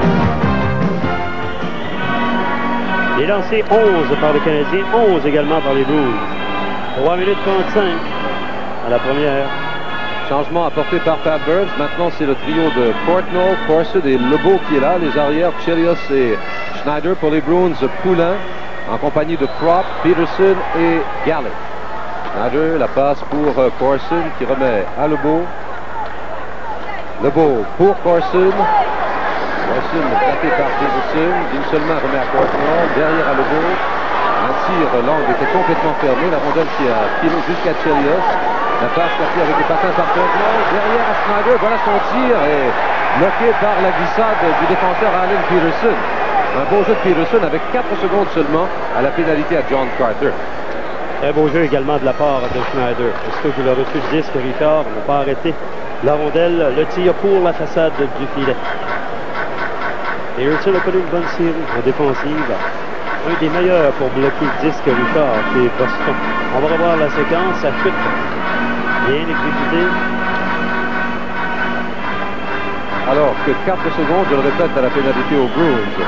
Il est lancé 11 par le Canadien, 11 également par les Blues. 3 minutes 35 à la première. Changement apporté par Pat Burns. Maintenant, c'est le trio de Courtnall, Corson et Lebeau qui est là. Les arrières, Chelios et Schneider. Pour les Bruins, Poulin en compagnie de Prop, Peterson et Galley. Schneider, la passe pour Corson qui remet à Lebeau. Lebeau pour Corson. Corson tapé par Peterson. D'une seule main remet à Courtnall. Derrière à Lebeau. Un tir, l'angle était complètement fermé. La rondelle qui a filé jusqu'à Chelios. La passe tapée avec les patins par Courtnall. Derrière à Schneider. Voilà son tir. Et bloqué par la glissade du défenseur Alan Peterson. Un beau jeu de Peterson avec 4 secondes seulement à la pénalité à John Carter. Très beau jeu également de la part de Schneider. Aussitôt qu'il a reçu le disque, Richard n'a pas arrêté la rondelle. Le tir pour la façade du filet. Peterson a connu une bonne série en défensive. Un des meilleurs pour bloquer le disque, Richard, c'est Boston. On va revoir la séquence. Ça chute. Bien exécuté. Alors que 4 secondes, je le répète, à la pénalité aux Bruins.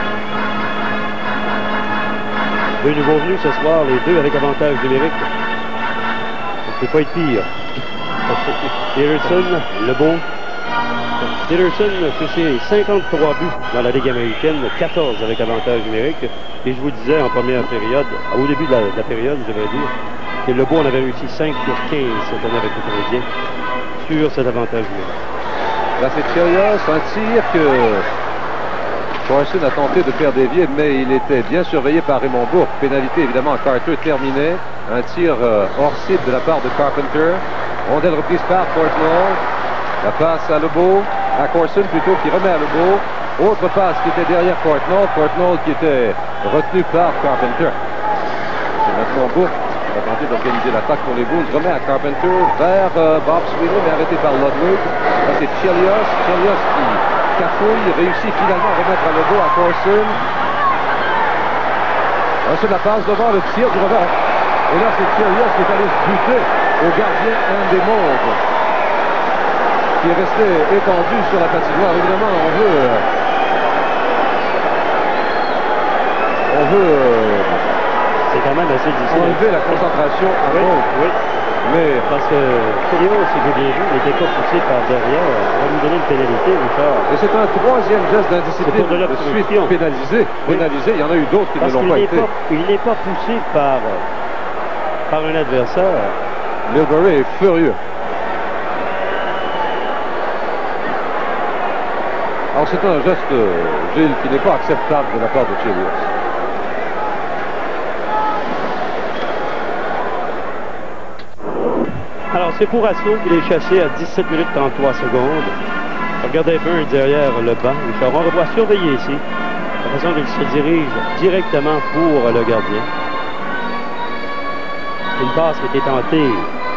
Deux nouveaux venus ce soir, les deux avec avantage numérique. Ça ne peut pas être pire. Peterson, Lebeau. Peterson, c'est 53 buts dans la Ligue américaine, 14 avec avantage numérique. Et je vous disais en première période, au début de la période, je devrais dire, que Lebeau en avait réussi 5 sur 15 cette année avec le Canadien sur cet avantage numérique. Là, c'est Chelios, un tir que Corson a tenté de faire dévier, mais il était bien surveillé par Raymond Bourque. Pénalité évidemment à Carter terminée. Un tir hors cible de la part de Carpenter. Rondelle reprise par Courtnall. La passe à Lebeau, à Corson plutôt, qui remet à Lebeau. Autre passe qui était derrière Courtnall. Courtnall qui était retenu par Carpenter. C'est maintenant Bourque qui va tenter d'organiser l'attaque pour les Bruins. Remet à Carpenter vers Bob Sweeney, mais arrêté par Ludwig. Là, c'est Chelios. Chelios qui cafouille, réussit finalement à remettre à Lebeau à Corson. Ensuite, la passe devant le tir du revers. Et là, c'est Chelios qui est allé se buter au gardien Andy Moog, qui est resté étendu sur la patinoire. Évidemment, on veut c'est quand même assez difficile. enlever la concentration à Moog. Oui. Mais parce que Chelios, si j'ai bien vu, n'était pas poussé par derrière. On va lui donner une pénalité, Richard. et c'est un troisième geste d'indiscipline de suite pénalisé. Il y en a eu d'autres qui ne l'ont pas été. Il n'est pas poussé par un adversaire. Milbury est furieux. Alors c'est un geste, Gilles, qui n'est pas acceptable de la part de Chelios. Alors, c'est pour Assaut qu'il est chassé à 17 minutes 33 secondes. Regardez Burns derrière le banc. Richard, on va surveiller ici la façon qu'il se dirige directement pour le gardien. Une passe qui était tentée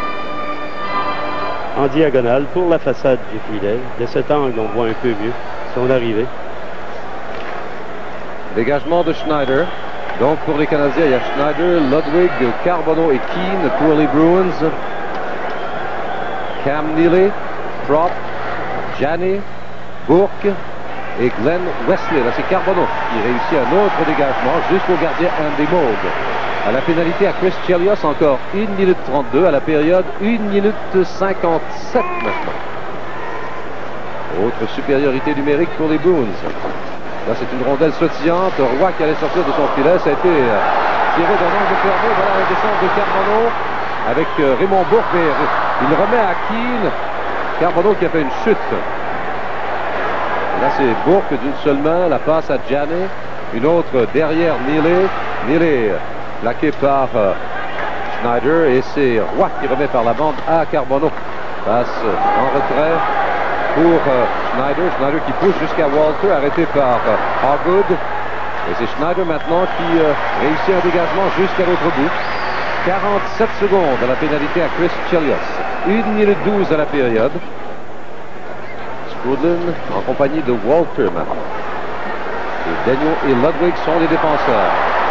en diagonale pour la façade du filet. De cet angle, on voit un peu mieux son arrivée. Dégagement de Schneider. Donc pour les Canadiens, il y a Schneider, Ludwig, Carbonneau et Keane pour les Bruins. Cam Neely, Prop, Janney, Bourque et Glenn Wesley. Là, c'est Carbonneau qui réussit un autre dégagement jusqu'au gardien Andy Moog. À la pénalité à Chris Chelios, encore 1 minute 32. À la période, 1 minute 57 maintenant. Autre supériorité numérique pour les Bruins. Là, c'est une rondelle sautillante. Roy qui allait sortir de son filet. Ça a été tiré d'un angle fermé. Voilà la descente de Carbonneau avec Raymond Bourque. Mais il remet à Keane. Carbonneau qui a fait une chute. Et là, c'est Bourque d'une seule main. La passe à Janney. Une autre derrière Neely. Neely plaqué par Schneider. Et c'est Roy qui remet par la bande à Carbonneau. Passe en retrait pour Schneider. Schneider qui pousse jusqu'à Walter, arrêté par Hargood. Et c'est Schneider maintenant qui réussit un dégagement jusqu'à l'autre bout. 47 secondes à la pénalité à Chris Chelios. 1 minute 12 à la période. Skrudlin en compagnie de Walter maintenant. Et Daniel et Ludwig sont les défenseurs.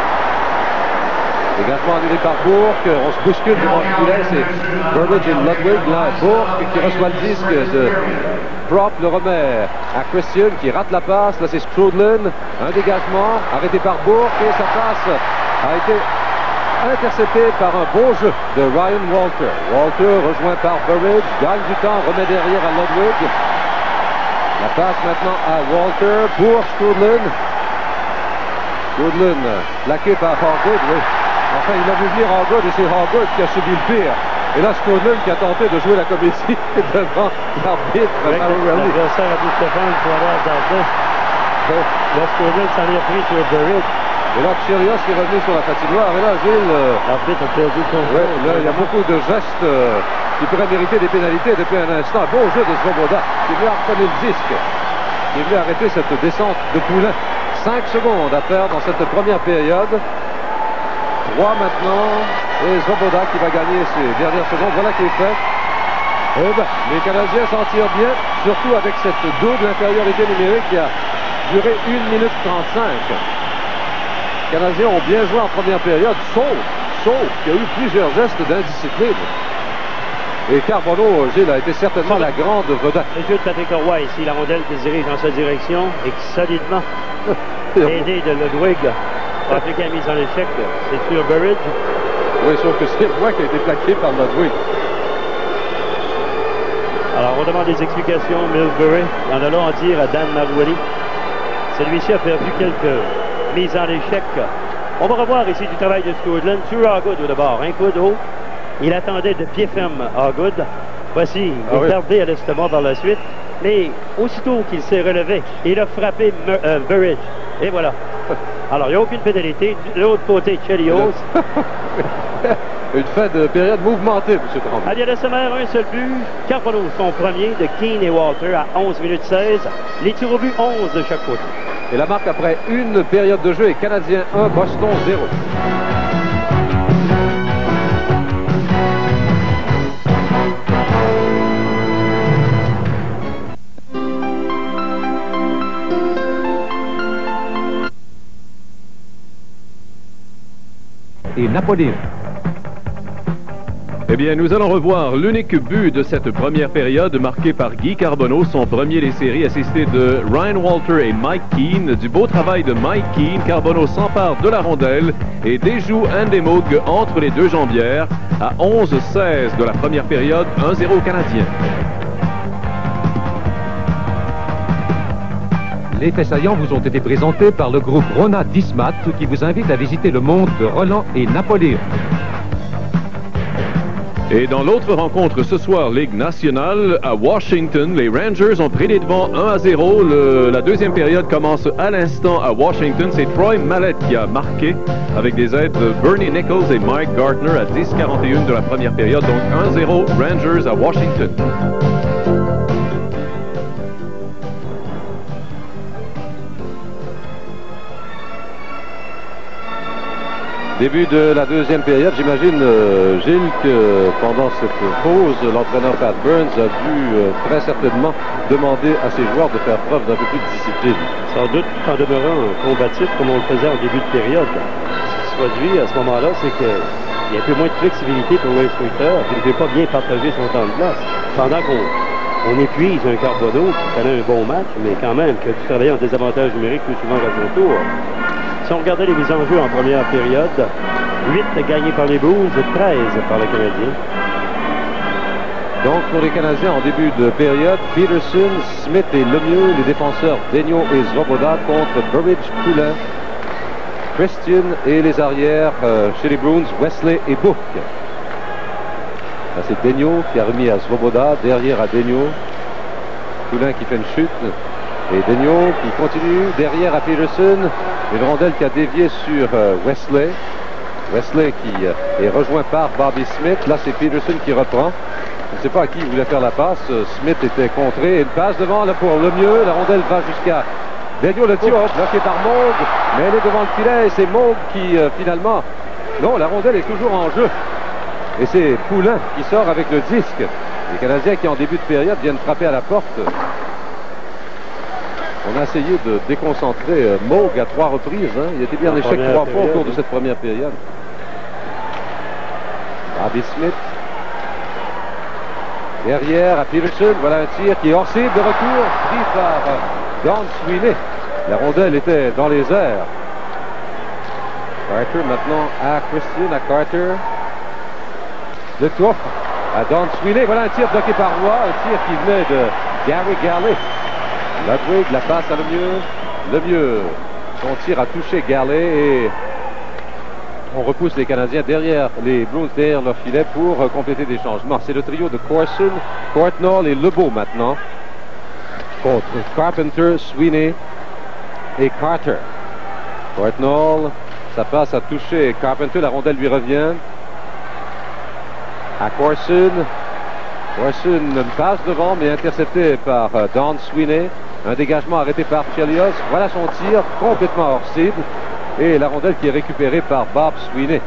Dégagement annulé par Bourque. On se bouscule devant le filet. C'est Burbidge et Ludwig. Là, Bourque qui reçoit le disque de Prop, le remet à Christian qui rate la passe. Là, c'est Skrudlin. Un dégagement arrêté par Bourque. Et sa passe a été interceptée par un beau jeu de Ryan Walter. Walter rejoint par Burbidge. Gagne du temps. Remet derrière à Ludwig. La passe maintenant à Walter pour Skrudlin. Skrudlin plaqué par Hargood. Oui. Enfin, il a vu venir Hargood et c'est Hargood qui a subi le pire. Et là, Skrudlin qui a tenté de jouer la comédie devant l'arbitre. L'adversaire a dit Stéphane pour aller à Darden. Là, Skrudlin s'en est pris sur Burbidge. Et là, Chelios est revenu sur la patinoire. Et là, Gilles... L'arbitre a perdu le contrôle. Ouais, là, il y a beaucoup de gestes qui pourraient mériter des pénalités depuis un instant. Beau jeu de Svoboda qui est venu harponner le disque. Qui est venu arrêter cette descente de Poulain. 5 secondes à faire dans cette première période. 3 maintenant, et Svoboda qui va gagner ses dernières secondes. Voilà qui est fait. Et ben, les Canadiens s'en tirent bien, surtout avec cette double infériorité numérique qui a duré 1 minute 35. Les Canadiens ont bien joué en première période, sauf qu'il y a eu plusieurs gestes d'indiscipline. Et Carbonneau, Gilles, a été certainement la grande vedette. Le jeu de Patrick Roy ici, la rondelle qui se dirige dans sa direction, et solidement aidé de Ludwig. Patrick a mis en échec, c'est sur Burbidge. Oui, sauf que c'est moi qui a été plaqué par Ludwig. Alors, on demande des explications. Millsbury, en allant en dire à Dan Marouali. Celui-ci a perdu quelques mises en échec. On va revoir ici du travail de Skrudlin sur Hargood au d'abord. Un coup d'eau. Il attendait de pied ferme Hargood. Voici, il est gardé à l'estomac par la suite. Mais aussitôt qu'il s'est relevé, il a frappé Burbidge. Et voilà. Alors, il n'y a aucune pénalité. De l'autre côté, Chelios. Une fin de période mouvementée, M. Tremblay. Allié de sommaire, un seul but. Carbonneau, son premier, de Keane et Walter à 11 minutes 16. Les tirs au but, 11 de chaque côté. Et la marque après une période de jeu est Canadien 1, Boston 0. Et Napoléon. Eh bien, nous allons revoir l'unique but de cette première période marqué par Guy Carbonneau, son premier des séries, assisté de Ryan Walter et Mike Keane. Du beau travail de Mike Keane, Carbonneau s'empare de la rondelle et déjoue Andy Moog entre les deux jambières à 11-16 de la première période, 1-0 Canadien. Les faits saillants vous ont été présentés par le groupe Rona Dismat qui vous invite à visiter le monde de Roland et Napoléon. Et dans l'autre rencontre ce soir, Ligue nationale, à Washington, les Rangers ont pris les devants 1-0. La deuxième période commence à l'instant à Washington. C'est Troy Mallette qui a marqué avec des aides de Bernie Nichols et Mike Gartner à 10:41 de la première période. Donc 1-0 Rangers à Washington. Début de la deuxième période, j'imagine, Gilles, que pendant cette pause, l'entraîneur Pat Burns a dû très certainement demander à ses joueurs de faire preuve d'un peu plus de discipline. Sans doute, en demeurant combatif comme on le faisait en début de période. Ce qui se produit à ce moment-là, c'est qu'il y a un peu moins de flexibilité pour l'instructeur, qui ne peut pas bien partager son temps de glace. Pendant qu'on épuise un Carbonneau qui connaît un bon match, mais quand même, qui a dû travailler en désavantage numérique plus souvent qu'à son tour. Si on regardait les mises en jeu en première période, 8 gagnés par les Blues et 13 par les Canadiens. Donc pour les Canadiens en début de période, Peterson, Smith et Lemieux, les défenseurs Daigneault et Svoboda contre Burridge, Poulin, Christian et les arrières chez les Bruins, Wesley et Bourque. Là c'est Daigneault qui a remis à Svoboda, derrière à Daigneault, Poulin qui fait une chute. Et Daigneault qui continue derrière à Peterson. Une rondelle qui a dévié sur Wesley. Wesley qui est rejoint par Bobby Smith. Là, c'est Peterson qui reprend. Je ne sais pas à qui il voulait faire la passe. Smith était contré. Une passe devant là, pour Lemieux. La rondelle va jusqu'à Daigneault. Le tir bloqué par Moog. Mais elle est devant le filet. Et c'est Moog qui, finalement... Non, la rondelle est toujours en jeu. Et c'est Poulin qui sort avec le disque. Les Canadiens qui, en début de période, viennent frapper à la porte. On a essayé de déconcentrer Moog à 3 reprises. Hein. Il était bien en échec 3 fois au cours de cette première période. Bobby Smith. Derrière à Peterson. Voilà un tir qui est hors cible de retour. Pris par Don Sweeney. La rondelle était dans les airs. Carter maintenant à Christian, à Carter. Le tour à Don Sweeney. Voilà un tir bloqué par Roy. Un tir qui venait de Gary Galley. Ludwig, la passe à Lemieux. Lemieux, son tir a touché Galley et on repousse les Canadiens derrière les Bruins, derrière leur filet pour compléter des changements. C'est le trio de Corson, Courtnall et Lebeau maintenant contre Carpenter, Sweeney et Carter. Courtnall, sa passe a touché Carpenter, la rondelle lui revient. À Corson. Corson passe devant mais intercepté par Don Sweeney. Un dégagement arrêté par Chelios. Voilà son tir complètement hors cible. Et la rondelle qui est récupérée par Bob Sweeney.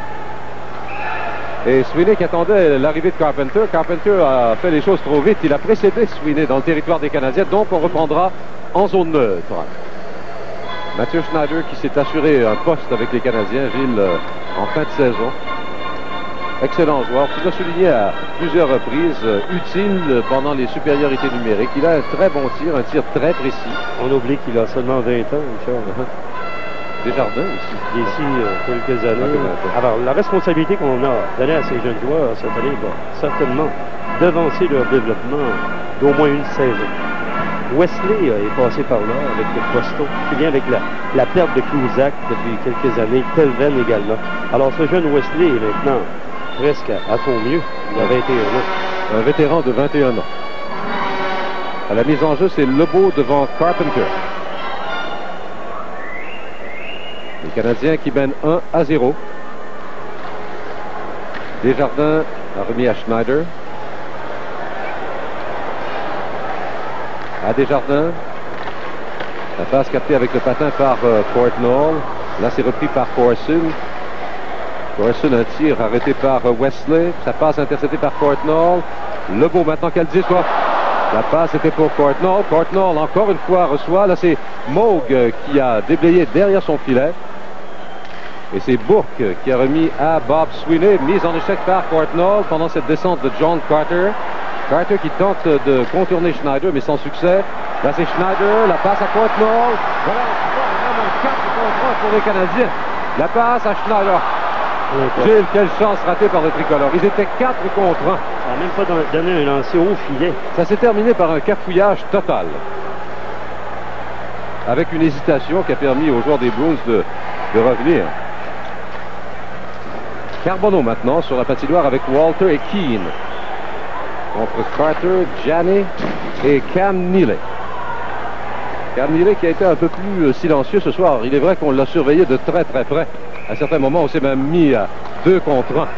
Et Sweeney qui attendait l'arrivée de Carpenter. Carpenter a fait les choses trop vite. Il a précédé Sweeney dans le territoire des Canadiens. Donc on reprendra en zone neutre. Mathieu Schneider qui s'est assuré un poste avec les Canadiens, Gilles, en fin de saison. Excellent joueur, qui doit souligner à plusieurs reprises, utile pendant les supériorités numériques. Il a un très bon tir, un tir très précis. On oublie qu'il a seulement 20 ans, Richard. Desjardins aussi. Il est ici quelques années. Alors, la responsabilité qu'on a donnée à ces jeunes joueurs cette année va certainement devancer leur développement d'au moins une saison. Wesley est passé par là avec le Boston, qui vient avec la perte de Cusack depuis quelques années, Telven également. Alors, ce jeune Wesley est maintenant presque à son mieux. Il a 21 ans. Un vétéran de 21 ans. À la mise en jeu, c'est Lebeau devant Carpenter. Les Canadiens qui mènent 1-0. Desjardins a remis à Schneider. À Desjardins. La passe captée avec le patin par Courtnall. Là, c'est repris par Corson. Corson, un tir arrêté par Wesley. Sa passe interceptée par Courtnall. Lebeau maintenant qu'elle dit soit. La passe était pour Courtnall. Courtnall, encore une fois, reçoit. Là, c'est Moog qui a déblayé derrière son filet. Et c'est Bourque qui a remis à Bob Sweeney. Mise en échec par Courtnall pendant cette descente de John Carter. Carter qui tente de contourner Schneider, mais sans succès. Là, c'est Schneider. La passe à Courtnall. Voilà, un 4 contre 1 pour les Canadiens. La passe à Schneider. Gilles, quelle chance ratée par le tricolore. Ils étaient 4 contre 1. Ça n'a même pas donné un lancer au filet. Ça s'est terminé par un cafouillage total. Avec une hésitation qui a permis aux joueurs des Bruins de revenir. Carbonneau maintenant sur la patinoire avec Walter et Keane. Contre Carter, Janney et Cam Neely. Cam Neely qui a été un peu plus silencieux ce soir. Il est vrai qu'on l'a surveillé de très très près. À certains moments, on s'est même mis à 2 contre 1.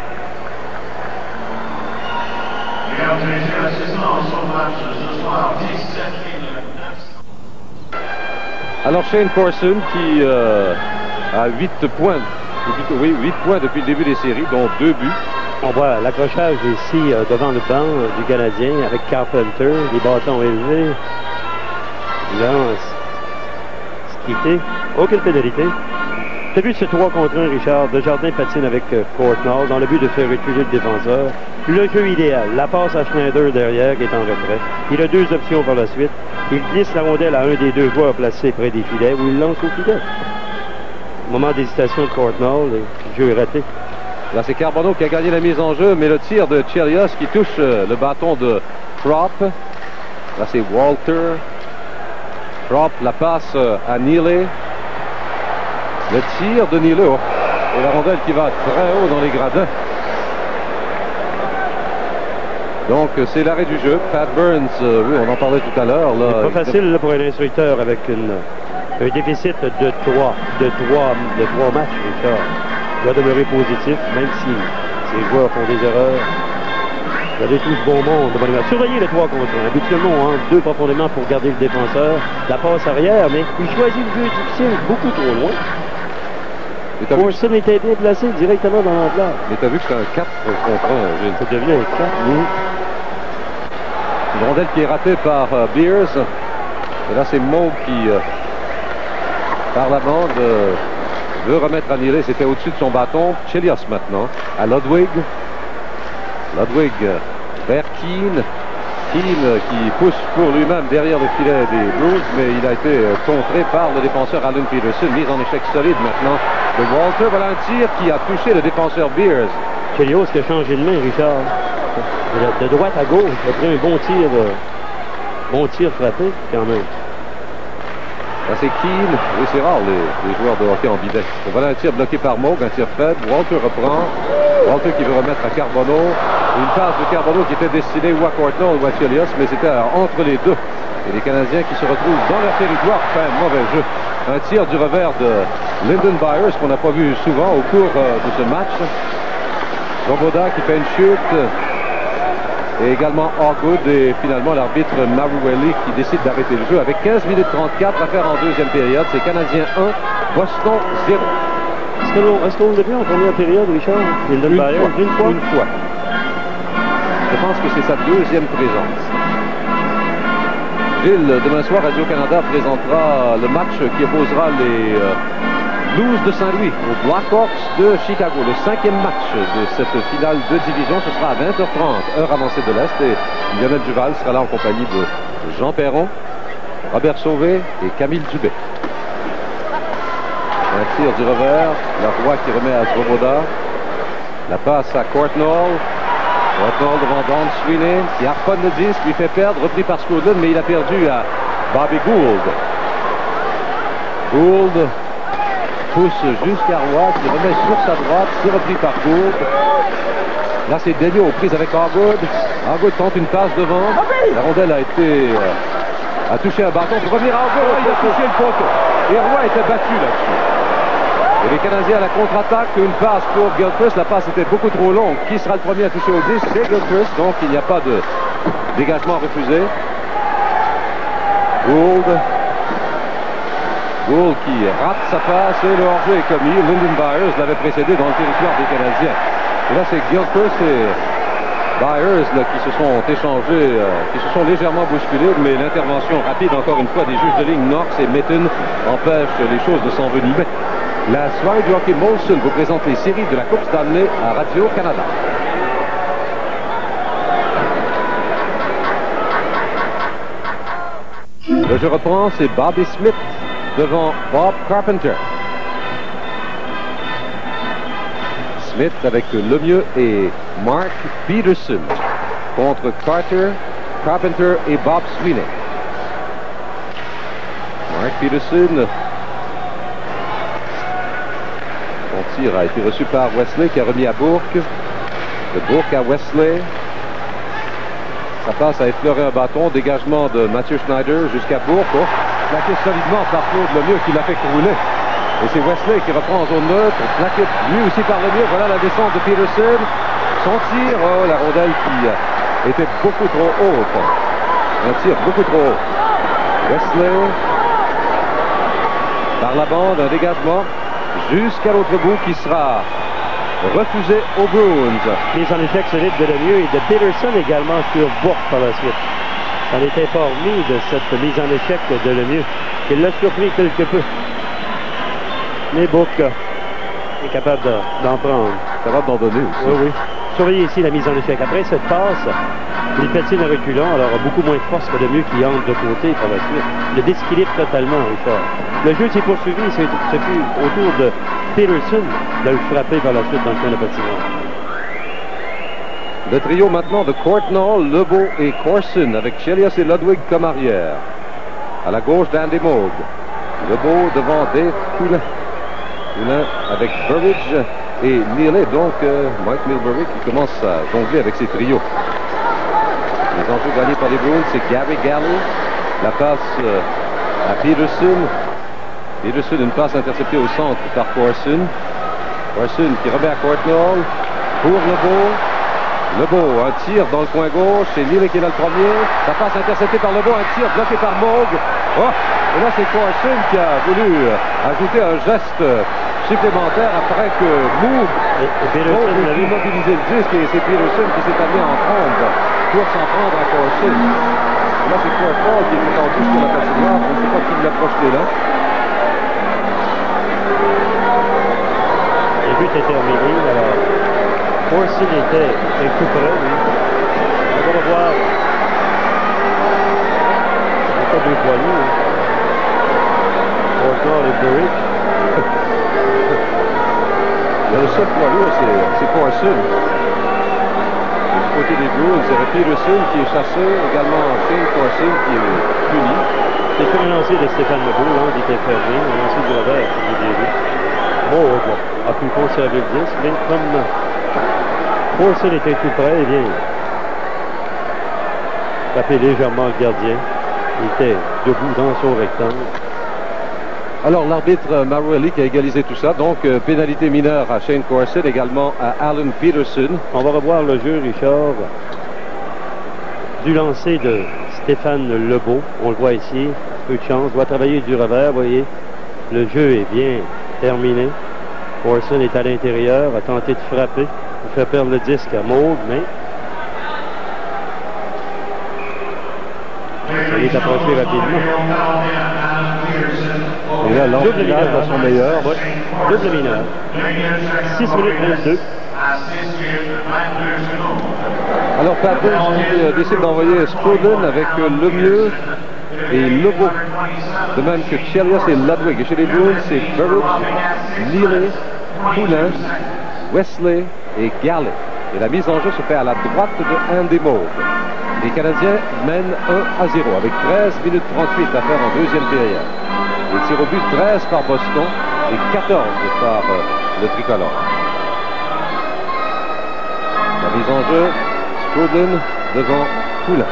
Alors Shane Corson qui a 8 points. 8 points depuis le début des séries, dont 2 buts. On voit l'accrochage ici devant le banc du Canadien avec Carpenter, les bâtons élevés. Lance. Skité. Aucune pénalité. Tu as vu ce 3 contre 1, Richard? Desjardins patine avec Courtnall dans le but de faire reculer le défenseur. Le jeu idéal. La passe à Schneider derrière qui est en retrait. Il a 2 options par la suite. Il glisse la rondelle à un des 2 joueurs placés près des filets ou il lance au filet. Moment d'hésitation de Courtnall, le jeu est raté. Là, c'est Carbonneau qui a gagné la mise en jeu, mais le tir de Chelios qui touche le bâton de Propp. Là, c'est Walter. Propp, la passe à Neely. Le tir de Neely. Oh. Et la rondelle qui va très haut dans les gradins. Donc, c'est l'arrêt du jeu. Pat Burns, oui, on en parlait tout à l'heure. C'est pas facile là, pour un instructeur avec un déficit de 3 matchs, Richard. Il doit demeurer positif, même si ces joueurs font des erreurs. Vous avez tout ce bon monde. Surveillez le 3 contre 1. Habituellement, on entre 2 profondément pour garder le défenseur. La passe arrière, mais il choisit le jeu difficile beaucoup trop loin. Corson était bien placé directement dans l'enveloppe. Mais t'as vu que c'est un 4 contre 1, Gilles. Ça devient un 4, oui. Une rondelle qui est ratée par Beers. Et là, c'est Moe qui, par la bande, veut remettre à Neely. C'était au-dessus de son bâton. Chelios maintenant. À Ludwig. Ludwig vers Keane. Keane qui pousse pour lui-même derrière le filet des Blues, mais il a été contré par le défenseur Alan Peterson. Mise en échec solide maintenant de Walter. Voilà un tir qui a touché le défenseur Beers. Chelios qui a changé de main, Richard. De droite à gauche, il a pris un bon tir frappé quand même. Là, c'est Keane. Oui, c'est rare les joueurs de hockey en bidet. Voilà un tir bloqué par Moog, un tir faible. Walter reprend. Walter qui veut remettre à Carbonneau. Une passe de Carbonneau qui était destinée ou à Courtnall ou à Chelios, mais c'était entre les deux. Et les Canadiens qui se retrouvent dans leur territoire font un mauvais jeu. Un tir du revers de Lyndon Byers qu'on n'a pas vu souvent au cours de ce match. Svoboda qui fait une chute. Et également Hogwood et finalement l'arbitre Maruelli qui décide d'arrêter le jeu avec 15 minutes 34 à faire en deuxième période. C'est Canadien 1, Boston 0. Est-ce qu'on l'a vu en première période, Richard? Une fois. Je pense que c'est sa deuxième présence. Gilles, demain soir, Radio-Canada présentera le match qui opposera les Blues de Saint-Louis aux Blackhawks de Chicago. Le 5e match de cette finale de division, ce sera à 20h30, heure avancée de l'Est. Et Lionel Duval sera là en compagnie de Jean Perron, Robert Sauvé et Camille Dubé. Un tir du revers, la Roy qui remet à Svoboda. La passe à Courtnall. Courtnall devant Don Sweeney qui harponne le disque, lui fait perdre, repris par Scoodlin, mais il a perdu à Bobby Gould. Gould pousse jusqu'à Roy, qui remet sur sa droite, c'est repris par Gould. Là, c'est Daniel aux prises avec Hogwood. Hogwood tente une passe devant. La rondelle a touché un bâton pour revenir à Hogwood. Il a touché le poteau. Et Roy était battu là-dessus. Et les Canadiens à la contre-attaque, une passe pour Gilchrist. La passe était beaucoup trop longue. Qui sera le premier à toucher au disque? C'est Gilchrist. Donc, il n'y a pas de dégagement refusé. Gould qui rate sa passe et le hors-jeu est commis. Lyndon Byers l'avait précédé dans le territoire des Canadiens. Et là, c'est Gilchrist et Byers là, qui se sont échangés, qui se sont légèrement bousculés, mais l'intervention rapide, encore une fois, des juges de ligne Knox et Mitten empêche les choses de s'envenimer. La soirée du hockey Molson vous présente les séries de la Coupe Stanley à Radio-Canada. Le jeu reprend, c'est Bobby Smith devant Bob Carpenter. Smith avec Lemieux et Mark Peterson contre Carter, Carpenter et Bob Sweeney. Mark Peterson tir a été reçu par Wesley qui a remis à Bourque. De Bourque à Wesley. Ça passe à effleurer un bâton. Dégagement de Mathieu Schneider jusqu'à Bourque. Oh, plaqué solidement par Claude Lemieux qui l'a fait crouler. Et c'est Wesley qui reprend en zone neutre. Plaqué lui aussi par Lemieux. Voilà la descente de Peterson. Son tir. Oh, la rondelle qui était beaucoup trop haute. Un tir beaucoup trop haut. Wesley. Par la bande, un dégagement jusqu'à l'autre bout qui sera refusé aux Bruins. Mise en échec solide de Lemieux et de Peterson également sur Bourque par la suite. On est informé de cette mise en échec de Lemieux, qui l'a surpris quelque peu. Mais Bourque est capable d'en prendre. Capable d'en donner aussi. Oui, oui. Surveillez ici la mise en échec. Après cette passe, il patine à reculant, alors a beaucoup moins de force que Lemieux qui entre de côté par la suite. Le déséquilibre totalement, Richard. Le jeu s'est poursuivi, ce fut autour de Peterson de le frapper par la suite dans le coin de patinoire. Le trio maintenant de Courtnall, Lebeau et Corson avec Chelios et Ludwig comme arrière. À la gauche d'Andy Moog. Lebeau devant Dave Poulin. Poulin avec Burridge et Neely, donc Mike Milbury qui commence à jongler avec ses trios. Les enjeux gagnés par les Bruins, c'est Gary Gallo. La passe à Peterson. Peterson, une passe interceptée au centre par Corson. Corson qui remet à Courtnall pour Lebeau. Lebeau, un tir dans le coin gauche. C'est Neely qui est là le premier. La passe interceptée par Lebeau, un tir bloqué par Moog. Oh! Et là, c'est Corson qui a voulu ajouter un geste supplémentaire après que Moog a immobilisé le disque et c'est Peterson qui s'est amené en trombe pour s'en prendre à Corson. Là, c'est Courtnall qui est étendu sur la patinoire. On ne sait pas qui l'a projeté là. Le but est terminé. Alors, Corson était tout près, lui. On va le voir. Il n'y a pas deux poignets. Courtnall et Burridge. Le seul poids lourd, c'est Corson. Du côté des Bruins, c'est Peterson qui est chassé, également Shane Corson qui est puni. C'est sur un lancer de Stéphane Lebeau, l'angle était fermé, un lancer du revers qui est dérivé. Moog a pu conserver le disque, mais comme Corson était tout près, eh bien, tapé légèrement le gardien. Il était debout dans son rectangle. Alors l'arbitre Maruelli qui a égalisé tout ça, donc pénalité mineure à Shane Corson, également à Alan Peterson. On va revoir le jeu, Richard, du lancer de Stéphane Lebeau. On le voit ici, peu de chance, doit travailler du revers, vous voyez. Le jeu est bien terminé. Corson est à l'intérieur, a tenté de frapper, il fait perdre le disque à Moog, mais il est approché rapidement. Et là, l'enfilade à son meilleur. Oui. Double mineur. 6 minutes 22. Alors Pat Burns décide d'envoyer Stroden avec Lemieux et Lebeau. De même que Chelios et Ludwig. Et chez les Bruins, c'est Burridge, Neely, Poulin, Wesley et Gallet. Et la mise en jeu se fait à la droite de Andy Moog. Les Canadiens mènent 1-0 avec 13 minutes 38 à faire en deuxième période. Les tirs au but 13 par Boston et 14 par le tricolore. La mise en jeu, Stroden devant Poulin.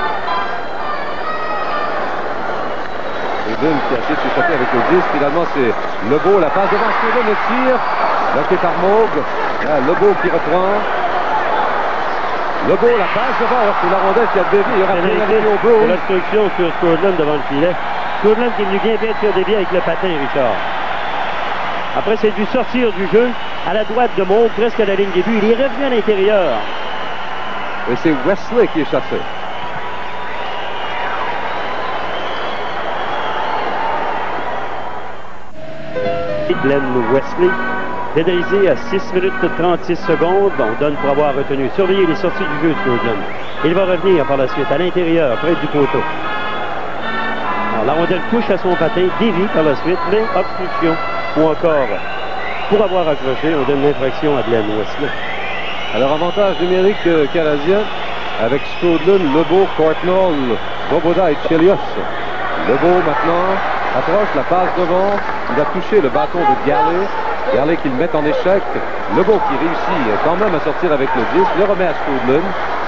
Stroden qui a essayé de s'échapper avec le disque. Finalement, c'est Lebeau, la passe devant Stroden, le tir. Bloqué par Moog. Là, Lebeau qui reprend. Lebeau, la passe devant, alors que la rondelle qui a dévié. Il y aura pénalité au Bruins. L'obstruction sur Stroden devant le filet. Stroden qui est venu bien sur des biais avec le patin, Richard. Après, c'est dû sortir du jeu à la droite de Moog, presque à la ligne des buts. Il est revenu à l'intérieur. Et c'est Wesley qui est chassé. Glenn Wesley, pénalisé à 6 minutes 36 secondes. On donne pour avoir retenu. Surveiller les sorties du jeu de Stroden. Il va revenir par la suite à l'intérieur, près du poteau. Alors, la rondelle touche à son patin, dévie par la suite, mais obstruction. Ou encore, pour avoir accroché, on donne l'infraction à Glenn Wesley. Alors, avantage numérique canadien avec Stroden, Lebeau, Courtnall, Boboda et Chelios. Lebeau maintenant approche, la passe devant. Il a touché le bâton de Gallet. Garley qui le met en échec. Lebeau qui réussit quand même à sortir avec le disque. Le remet à Strudlin.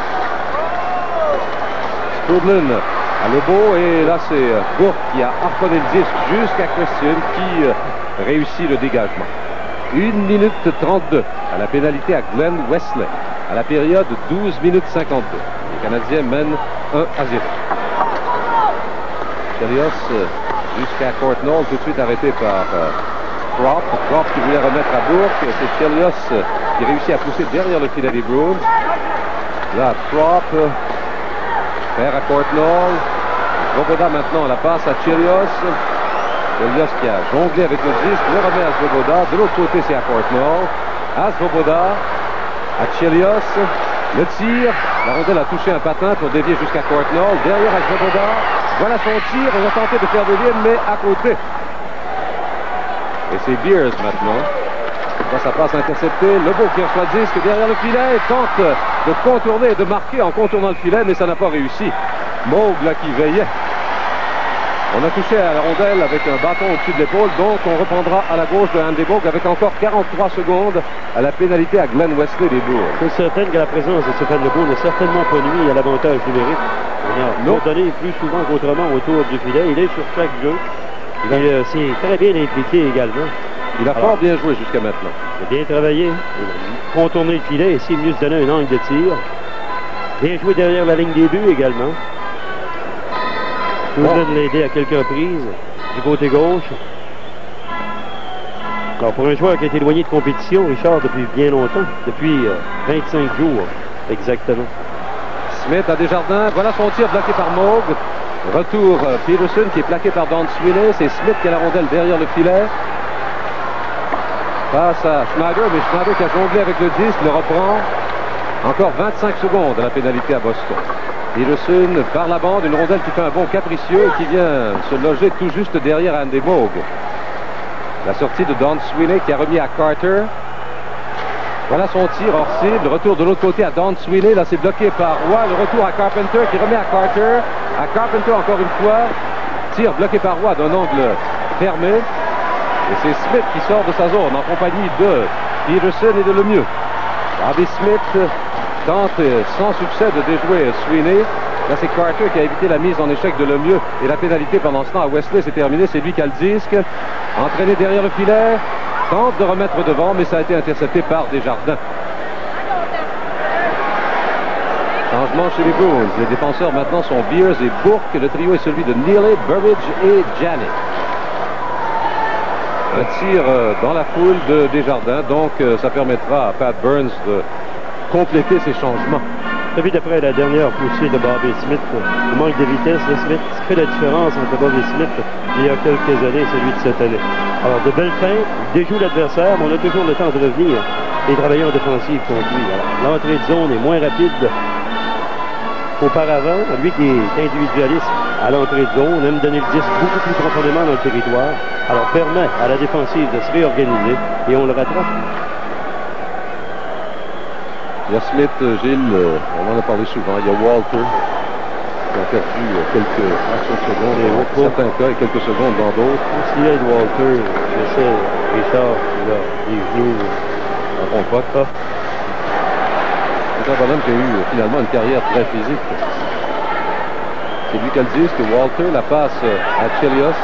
Strudlin à Lebeau. Et là, c'est Bourque qui a harponné le disque jusqu'à Christian qui réussit le dégagement. 1 minute 32 à la pénalité à Glenn Wesley. À la période 12 minutes 52. Les Canadiens mènent 1-0. Chelios jusqu'à Courtnall, tout de suite arrêté par Croft. Croft qui voulait remettre à Bourque. C'est Chelios qui réussit à pousser derrière le filet des Bruins. Là, Croft perd à Courtnall. Svoboda maintenant la passe à Chelios. Chelios qui a jonglé avec le disque, le remet à Svoboda. De l'autre côté, c'est à Courtnall. À Svoboda, à Chelios. Le tir. La rondelle a touché un patin pour dévier jusqu'à Courtnall. Derrière à Svoboda. Voilà son tir. On a tenté de faire des lignes, mais à côté. Et c'est Beers maintenant. Là, ça passe intercepté. Lebeau qui reçoit le disque derrière le filet. Tente de contourner et de marquer en contournant le filet, mais ça n'a pas réussi. Moog là qui veillait. On a touché à la rondelle avec un bâton au-dessus de l'épaule, donc on reprendra à la gauche de Andy Boog avec encore 43 secondes à la pénalité à Glenn Wesley des Bourgs. C'est certain que la présence de Stéphane Lebeau n'a certainement pas nuit à l'avantage numérique. On a donné plus souvent qu'autrement autour du filet. Il est sur chaque jeu. Il s'est très bien impliqué également. Il a fort bien joué jusqu'à maintenant. Il a bien travaillé. Il a contourné le filet et s'est mieux se donner un angle de tir. Bien joué derrière la ligne des buts également. Tout le monde l'a aidé à quelques reprises du côté gauche. Alors pour un joueur qui a été éloigné de compétition, Richard, depuis bien longtemps, depuis 25 jours exactement. Smith à Desjardins, voilà son tir bloqué par Moog. Retour Peterson qui est plaqué par Don Sweeney. C'est Smith qui a la rondelle derrière le filet. Passe à Schneider, mais Schneider qui a jonglé avec le disque, le reprend. Encore 25 secondes à la pénalité à Boston. Peterson par la bande, une rondelle qui fait un bond capricieux et qui vient se loger tout juste derrière Andy Moog. La sortie de Don Sweeney qui a remis à Carter. Voilà son tir hors cible. Retour de l'autre côté à Don Sweeney. Là, c'est bloqué par Roy. Le retour à Carpenter qui remet à Carter. À Carpenter encore une fois. Tir bloqué par Roy d'un angle fermé. Et c'est Smith qui sort de sa zone en compagnie de Peterson et de Lemieux. Bobby Smith tente sans succès de déjouer Sweeney. Là, c'est Carter qui a évité la mise en échec de Lemieux. Et la pénalité pendant ce temps à Wesley, c'est terminé. C'est lui qui a le disque. Entraîné derrière le filet. Tente de remettre devant, mais ça a été intercepté par Desjardins. Changement chez les Bruins. Les défenseurs maintenant sont Beers et Bourque. Le trio est celui de Neely, Burridge et Janet. Un tir dans la foule de Desjardins. Donc, ça permettra à Pat Burns de compléter ses changements. Vu d'après la dernière poussée de Bobby Smith, le manque de vitesse de Smith, ce qui fait la différence entre Bobby Smith il y a quelques années et celui de cette année. Alors, de belles feintes, déjoue l'adversaire, mais on a toujours le temps de revenir et travailler en défensive contre lui. Alors, l'entrée de zone est moins rapide qu'auparavant. Lui qui est individualiste à l'entrée de zone, aime donner le disque beaucoup plus profondément dans le territoire. Alors, permet à la défensive de se réorganiser et on le rattrape. Il y a Smith, Gilles, on en a parlé souvent. Il y a Walter qui a perdu quelques fractions de secondes dans certains cas et quelques secondes dans d'autres. S'il aide Walter, je sais, Richard, il a des genoux en compote. C'est un bonhomme qui a eu finalement une carrière très physique. C'est lui qui a le disque. Walter, la passe à Chelios.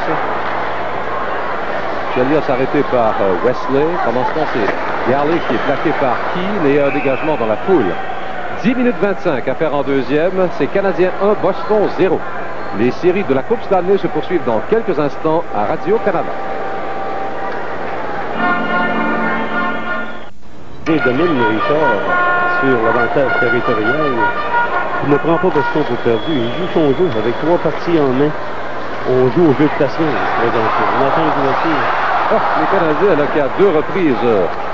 Chelios arrêté par Wesley. Pendant ce temps, c'est Garley qui est plaqué par Keane et un dégagement dans la foule. 10 minutes 25 à faire en deuxième. C'est Canadien 1, Boston 0. Les séries de la Coupe Stanley se poursuivent dans quelques instants à Radio-Canada. Il domine Richard sur l'avantage territorial. Il ne prend pas Boston pour perdu. Il joue son jeu avec 3 parties en main. On joue au jeu de patience présentement. On attend une voiture. Les Canadiens, là, qui à 2 reprises